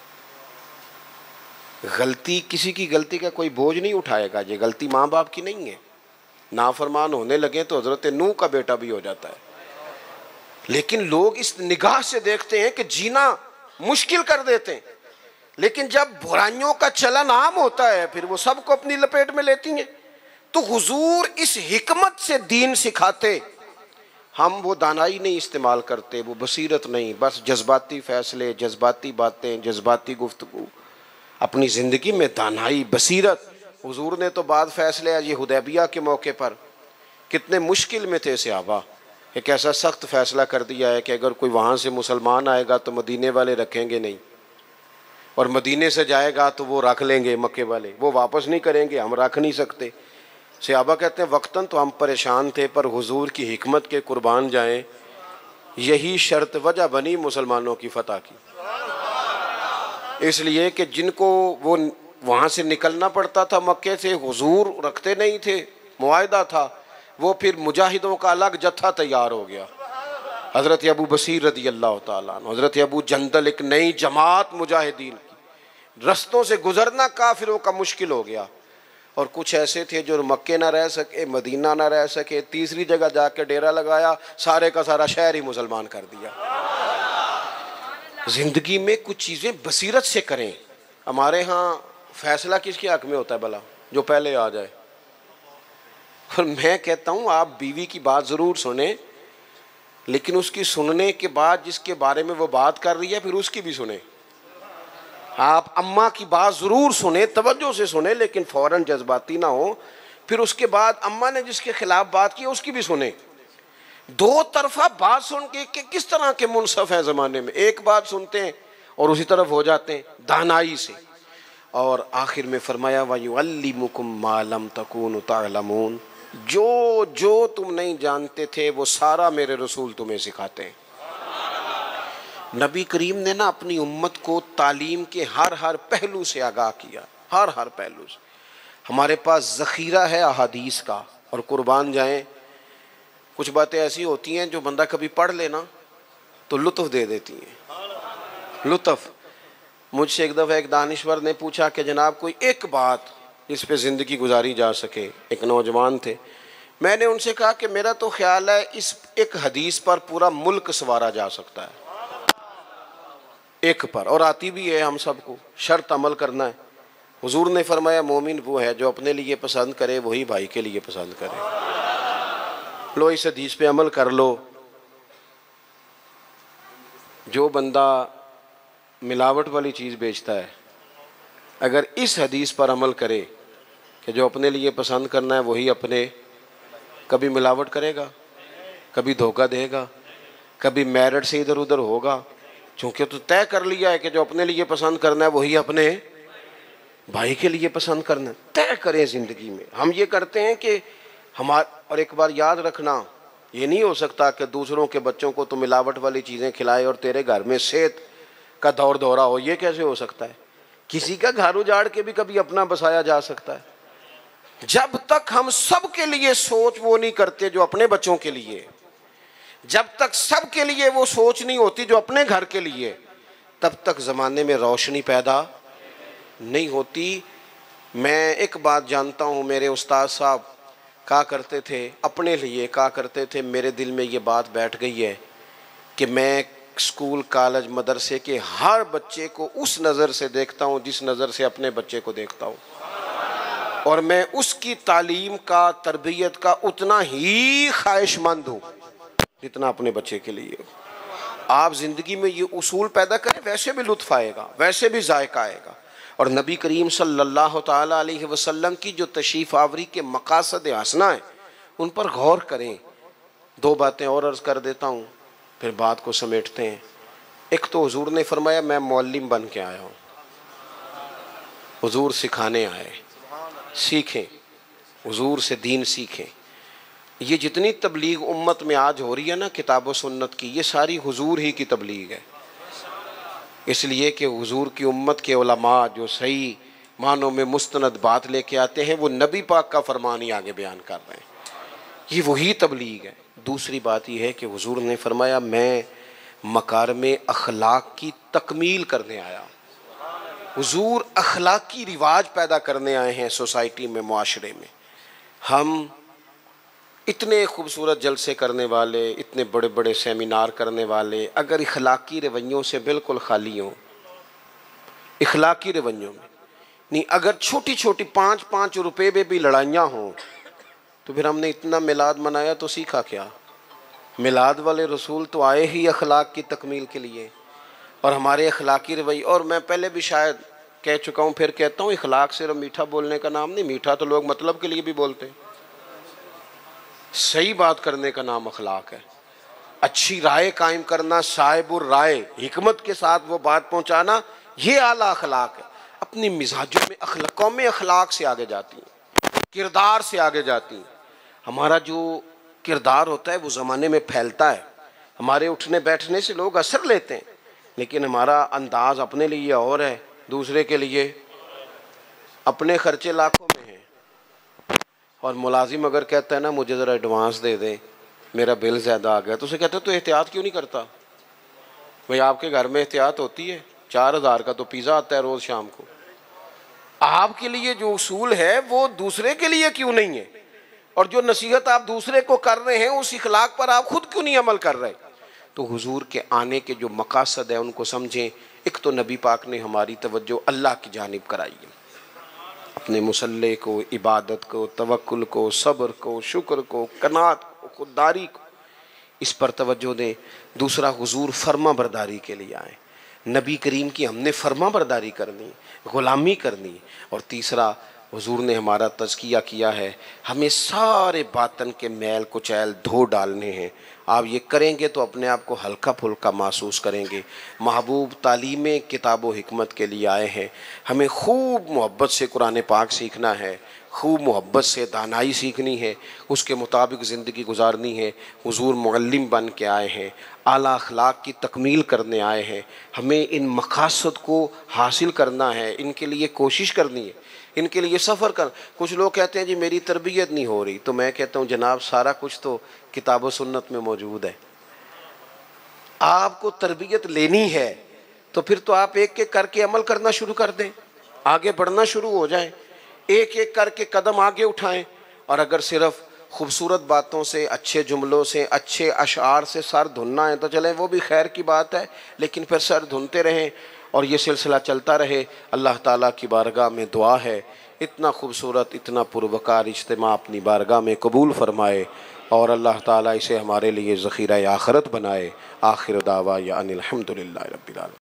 غلطی کسی کی غلطی کا کوئی بوجھ نہیں اٹھائے گا، یہ غلطی ماں باپ کی نہیں ہے۔ نافرمان ہونے لگے تو حضرت نوح کا بیٹا بھی ہو جاتا ہے، لیکن لوگ اس نگاہ سے دیکھتے ہیں کہ جینا مشکل کر دیتے ہیں، لیکن جب برائیوں کا چلن عام ہوتا ہے پھر وہ سب کو اپنی لپیٹ میں لیتی ہیں۔ تو حضور اس حکمت سے دین سکھاتے، ہم وہ دانائی نہیں استعمال کرتے، وہ بصیرت نہیں، بس جذباتی فیصلے، جذباتی باتیں، جذباتی گفتگو۔ اپنی زندگی میں دانائی، بصیرت۔ حضور نے تو بعد فیصلے یہ حدیبیہ کے موقع پر کتنے مشکل میں تھے صحابہ، ایک ایسا سخت فیصلہ کر دیا ہے کہ اگر کوئی وہاں سے مسلمان آئے گا تو مدینے والے رکھیں گے نہیں، اور مدینے سے جائے گا تو وہ رکھ لیں گے مکے والے، وہ واپس نہیں کریں گے، ہم رکھ نہیں سکتے۔ صحابہ کہتے ہیں وقتاً تو ہم پریشان تھے، پر حضور کی حکمت کے قربان جائیں، یہی شرط وجہ بنی مسلمانوں کی فتح کی۔ اس لیے کہ جن کو وہ وہاں سے نکلنا پڑتا تھا مکے سے، حضور رکھتے نہیں تھے، معاہدہ تھا، وہ پھر مجاہدوں کا الگ جتھا تیار ہو گیا۔ حضرت ابو بصیر رضی اللہ تعالیٰ عنہ، حضرت ابو جندل، ایک نئی جماعت مجاہدین کی، رستوں سے گزرنا کافروں کا مشکل ہو گیا۔ اور کچھ ایسے تھے جو مکے نہ رہ سکے، مدینہ نہ رہ سکے، تیسری جگہ جا کے ڈیرا لگایا، سارے کا سارا شہر ہی مسلمان کر دیا۔ زندگی میں کچھ چیزیں بصیرت سے کریں۔ ہمارے ہاں فیصلہ کس کے حق میں ہوتا ہے بھلا؟ جو پہلے آ جائے۔ اور میں کہتا ہوں آپ بیوی کی بات ضرور سنیں، لیکن اس کی سننے کے بعد جس کے بارے میں وہ بات کر رہی ہے پھر اس کی بھی سنیں۔ آپ اماں کی بات ضرور سنیں، توجہ سے سنیں، لیکن فوراً جذباتی نہ ہو۔ پھر اس کے بعد اماں نے جس کے خلاف بات کی اس کی بھی سنیں۔ دو طرفہ بات سن کے کہ کس طرح کے منصف ہیں زمانے میں، ایک بات سنتے ہیں اور اسی طرف ہو جاتے ہیں دانائی سے۔ اور آخر میں فرمایا وَيُعَلِّمُكُم مَّا لَمْ تَكُونُوا تَعْلَمُونَ، جو تم نہیں جانتے تھے وہ سارا میرے رسول تمہیں سکھاتے ہیں۔ نبی کریم نے نا اپنی امت کو تعلیم کے ہر پہلو سے آگاہ کیا، ہر پہلو سے۔ ہمارے پاس ذخیرہ ہے احادیث کا، اور قربان جائیں کچھ باتیں ایسی ہوتی ہیں جو بندہ کبھی پڑھ لینا تو لطف دے دیتی ہیں، لطف۔ مجھ سے ایک دفعہ ایک دانشور نے پوچھا کہ جناب کوئی ایک بات جس پہ زندگی گزاری جا سکے، ایک نوجوان تھے۔ میں نے ان سے کہا کہ میرا تو خیال ہے اس ایک حدیث پر پورا ملک سنوارا جا سکتا ہے، ایک پر، اور آتی بھی ہے ہم سب کو، شرط عمل کرنا ہے۔ حضور نے فرمایا مومن وہ ہے جو اپنے لیے پسند کرے وہی بھائی کے لیے پسند کرے۔ لو اس حدیث پہ عمل کر لو۔ جو بندہ ملاوٹ والی چیز بیچتا ہے اگر اس حدیث پر عمل کرے کہ جو اپنے لیے پسند کرنا ہے وہی اپنے، کبھی ملاوٹ کرے گا، کبھی دھوکہ دے گا، کبھی میرٹ سے ادھر ادھر ہوگا، چونکہ تو طے کر لیا ہے کہ جو اپنے لیے پسند کرنا ہے وہی اپنے بھائی کے لیے پسند کرنا ہے۔ طے کریں زندگی میں۔ ہم یہ کرتے ہیں کہ اور ایک بار یاد رکھنا، یہ نہیں ہو سکتا کہ دوسروں کے بچوں کو تو ملاوٹ والی چیزیں کھلائے اور تیرے گھر میں صحت کا دور دورہ ہو، یہ کیسے ہو سکتا ہے؟ کسی کا گھر اجاڑ کے بھی کبھی اپنا بسایا جا سکتا ہے۔ جب تک ہم سب کے لیے سوچ وہ نہیں کرتے جو اپنے بچوں کے لیے، جب تک سب کے لیے وہ سوچ نہیں ہوتی جو اپنے گھر کے لیے، تب تک زمانے میں روشنی پیدا نہیں ہوتی۔ میں ایک بات جانتا ہوں، میرے استاد صاحب کہا کرتے تھے، اپنے لیے کہا کرتے تھے، میرے دل میں یہ بات بیٹھ گئی ہے کہ میں اسکول کالج مدرسے کے ہر بچے کو اس نظر سے دیکھتا ہوں جس نظر سے اپنے بچے کو دیکھتا ہوں، اور میں اس کی تعلیم کا، تربیت کا اتنا ہی خواہش مند ہوں جتنا اپنے بچے کے لیے ہو۔ آپ زندگی میں یہ اصول پیدا کریں، ویسے بھی لطف آئے گا، ویسے بھی ذائقہ آئے گا۔ اور نبی کریم صلی اللہ تعالیٰ علیہ وسلم کی جو تشریف آوری کے مقاصد حسنہ ہیں ان پر غور کریں۔ دو باتیں اور عرض کر دیتا ہوں پھر بات کو سمیٹتے ہیں۔ ایک تو حضور نے فرمایا میں معلم بن کے آیا ہوں، حضور سکھانے آئے، سیکھیں، حضور سے دین سیکھیں۔ یہ جتنی تبلیغ امت میں آج ہو رہی ہے نا کتاب و سنت کی، یہ ساری حضور ہی کی تبلیغ ہے، اس لیے کہ حضور کی امت کے علماء جو صحیح معنوں میں مستند بات لے کے آتے ہیں وہ نبی پاک کا فرمان ہی آگے بیان کر رہے ہیں، یہ وہی تبلیغ ہے۔ دوسری بات یہ ہے کہ حضور نے فرمایا میں مکارم اخلاق کی تکمیل کرنے آیا ہوں۔ حضور اخلاقی رواج پیدا کرنے آئے ہیں سوسائٹی میں، معاشرے میں۔ ہم اتنے خوبصورت جلسے کرنے والے، اتنے بڑے بڑے سیمینار کرنے والے اگر اخلاقی رویوں سے بالکل خالی ہوں، اخلاقی رویوں میں نہیں، اگر چھوٹی چھوٹی 5 روپے میں بھی لڑائیاں ہوں تو پھر ہم نے اتنا میلاد منایا تو سیکھا کیا؟ میلاد والے رسول تو آئے ہی اخلاق کی تکمیل کے لیے، اور ہمارے اخلاقی رویے، اور میں پہلے بھی شاید کہہ چکا ہوں پھر کہتا ہوں، اخلاق صرف میٹھا بولنے کا نام نہیں، میٹھا تو لوگ مطلب کے لیے بھی بولتے ہیں، صحیح بات کرنے کا نام اخلاق ہے، اچھی رائے قائم کرنا، صاحب الرائے، حکمت کے ساتھ وہ بات پہنچانا، یہ اعلیٰ اخلاق ہے۔ اپنی مزاجوں میں قومیں اخلاق سے آگے جاتی ہیں، کردار سے آگے جاتی ہیں۔ ہمارا جو کردار ہوتا ہے وہ زمانے میں پھیلتا ہے، ہمارے اٹھنے بیٹھنے سے لوگ اثر لیتے ہیں، لیکن ہمارا انداز اپنے لیے اور ہے، دوسرے کے لیے اپنے خرچے لاکھوں میں ہیں۔ اور ملازم اگر کہتا ہے نا مجھے ذرا ایڈوانس دے دیں، میرا بل زیادہ آ گیا، تو اسے کہتے ہیں تو احتیاط کیوں نہیں کرتا؟ بھئی آپ کے گھر میں احتیاط ہوتی ہے، 4000 کا تو پیزا آتا ہے روز شام کو، آپ کے لیے جو اصول ہے وہ دوسرے کے لیے کیوں نہیں ہے؟ اور جو نصیحت آپ دوسرے کو کر رہے ہیں اس اخلاق پر آپ خود کیوں نہیں عمل کر رہے؟ تو حضور کے آنے کے جو مقاصد ہیں ان کو سمجھیں۔ ایک تو نبی پاک نے ہماری توجہ اللہ کی جانب کرائی ہے، اپنے مصلح کو، عبادت کو، توکل کو، صبر کو، شکر کو، قناعت کو، خودداری کو، اس پر توجہ دیں۔ دوسرا، حضور فرما برداری کے لیے آئے، نبی کریم کی ہم نے فرما برداری کرنی، غلامی کرنی۔ اور تیسرا، حضور نے ہمارا تزکیہ کیا ہے، ہمیں سارے باطن کے میل کچیل دھو ڈالنے ہیں۔ آپ یہ کریں گے تو اپنے آپ کو ہلکا پھلکا محسوس کریں گے۔ محبوب تعلیم کتاب و حکمت کے لیے آئے ہیں، ہمیں خوب محبت سے قرآن پاک سیکھنا ہے، خوب محبت سے دانائی سیکھنی ہے، اس کے مطابق زندگی گزارنی ہے۔ حضور معلم بن کے آئے ہیں، اعلیٰ اخلاق کی تکمیل کرنے آئے ہیں، ہمیں ان مقاصد کو حاصل کرنا ہے، ان کے لیے کوشش کرنی ہے، ان کے لیے سفر کر۔ کچھ لوگ کہتے ہیں جی میری تربیت نہیں ہو رہی، تو میں کہتا ہوں جناب سارا کچھ تو کتاب و سنت میں موجود ہے۔ آپ کو تربیت لینی ہے تو پھر تو آپ ایک ایک کر کے عمل کرنا شروع کر دیں، آگے بڑھنا شروع ہو جائیں، ایک ایک کر کے قدم آگے اٹھائیں۔ اور اگر صرف خوبصورت باتوں سے، اچھے جملوں سے، اچھے اشعار سے سر دھننا ہے تو چلیں وہ بھی خیر کی بات ہے، لیکن پھر سر دھنتے رہیں اور یہ سلسلہ چلتا رہے۔ اللہ تعالیٰ کی بارگاہ میں دعا ہے اتنا خوبصورت، اتنا پروقار اجتماع اپنی بارگاہ میں قبول فرمائے، اور اللہ تعالیٰ اسے ہمارے لیے ذخیرہ آخرت بنائے۔ آخر دعوانا ان الحمدللہ رب العالمین۔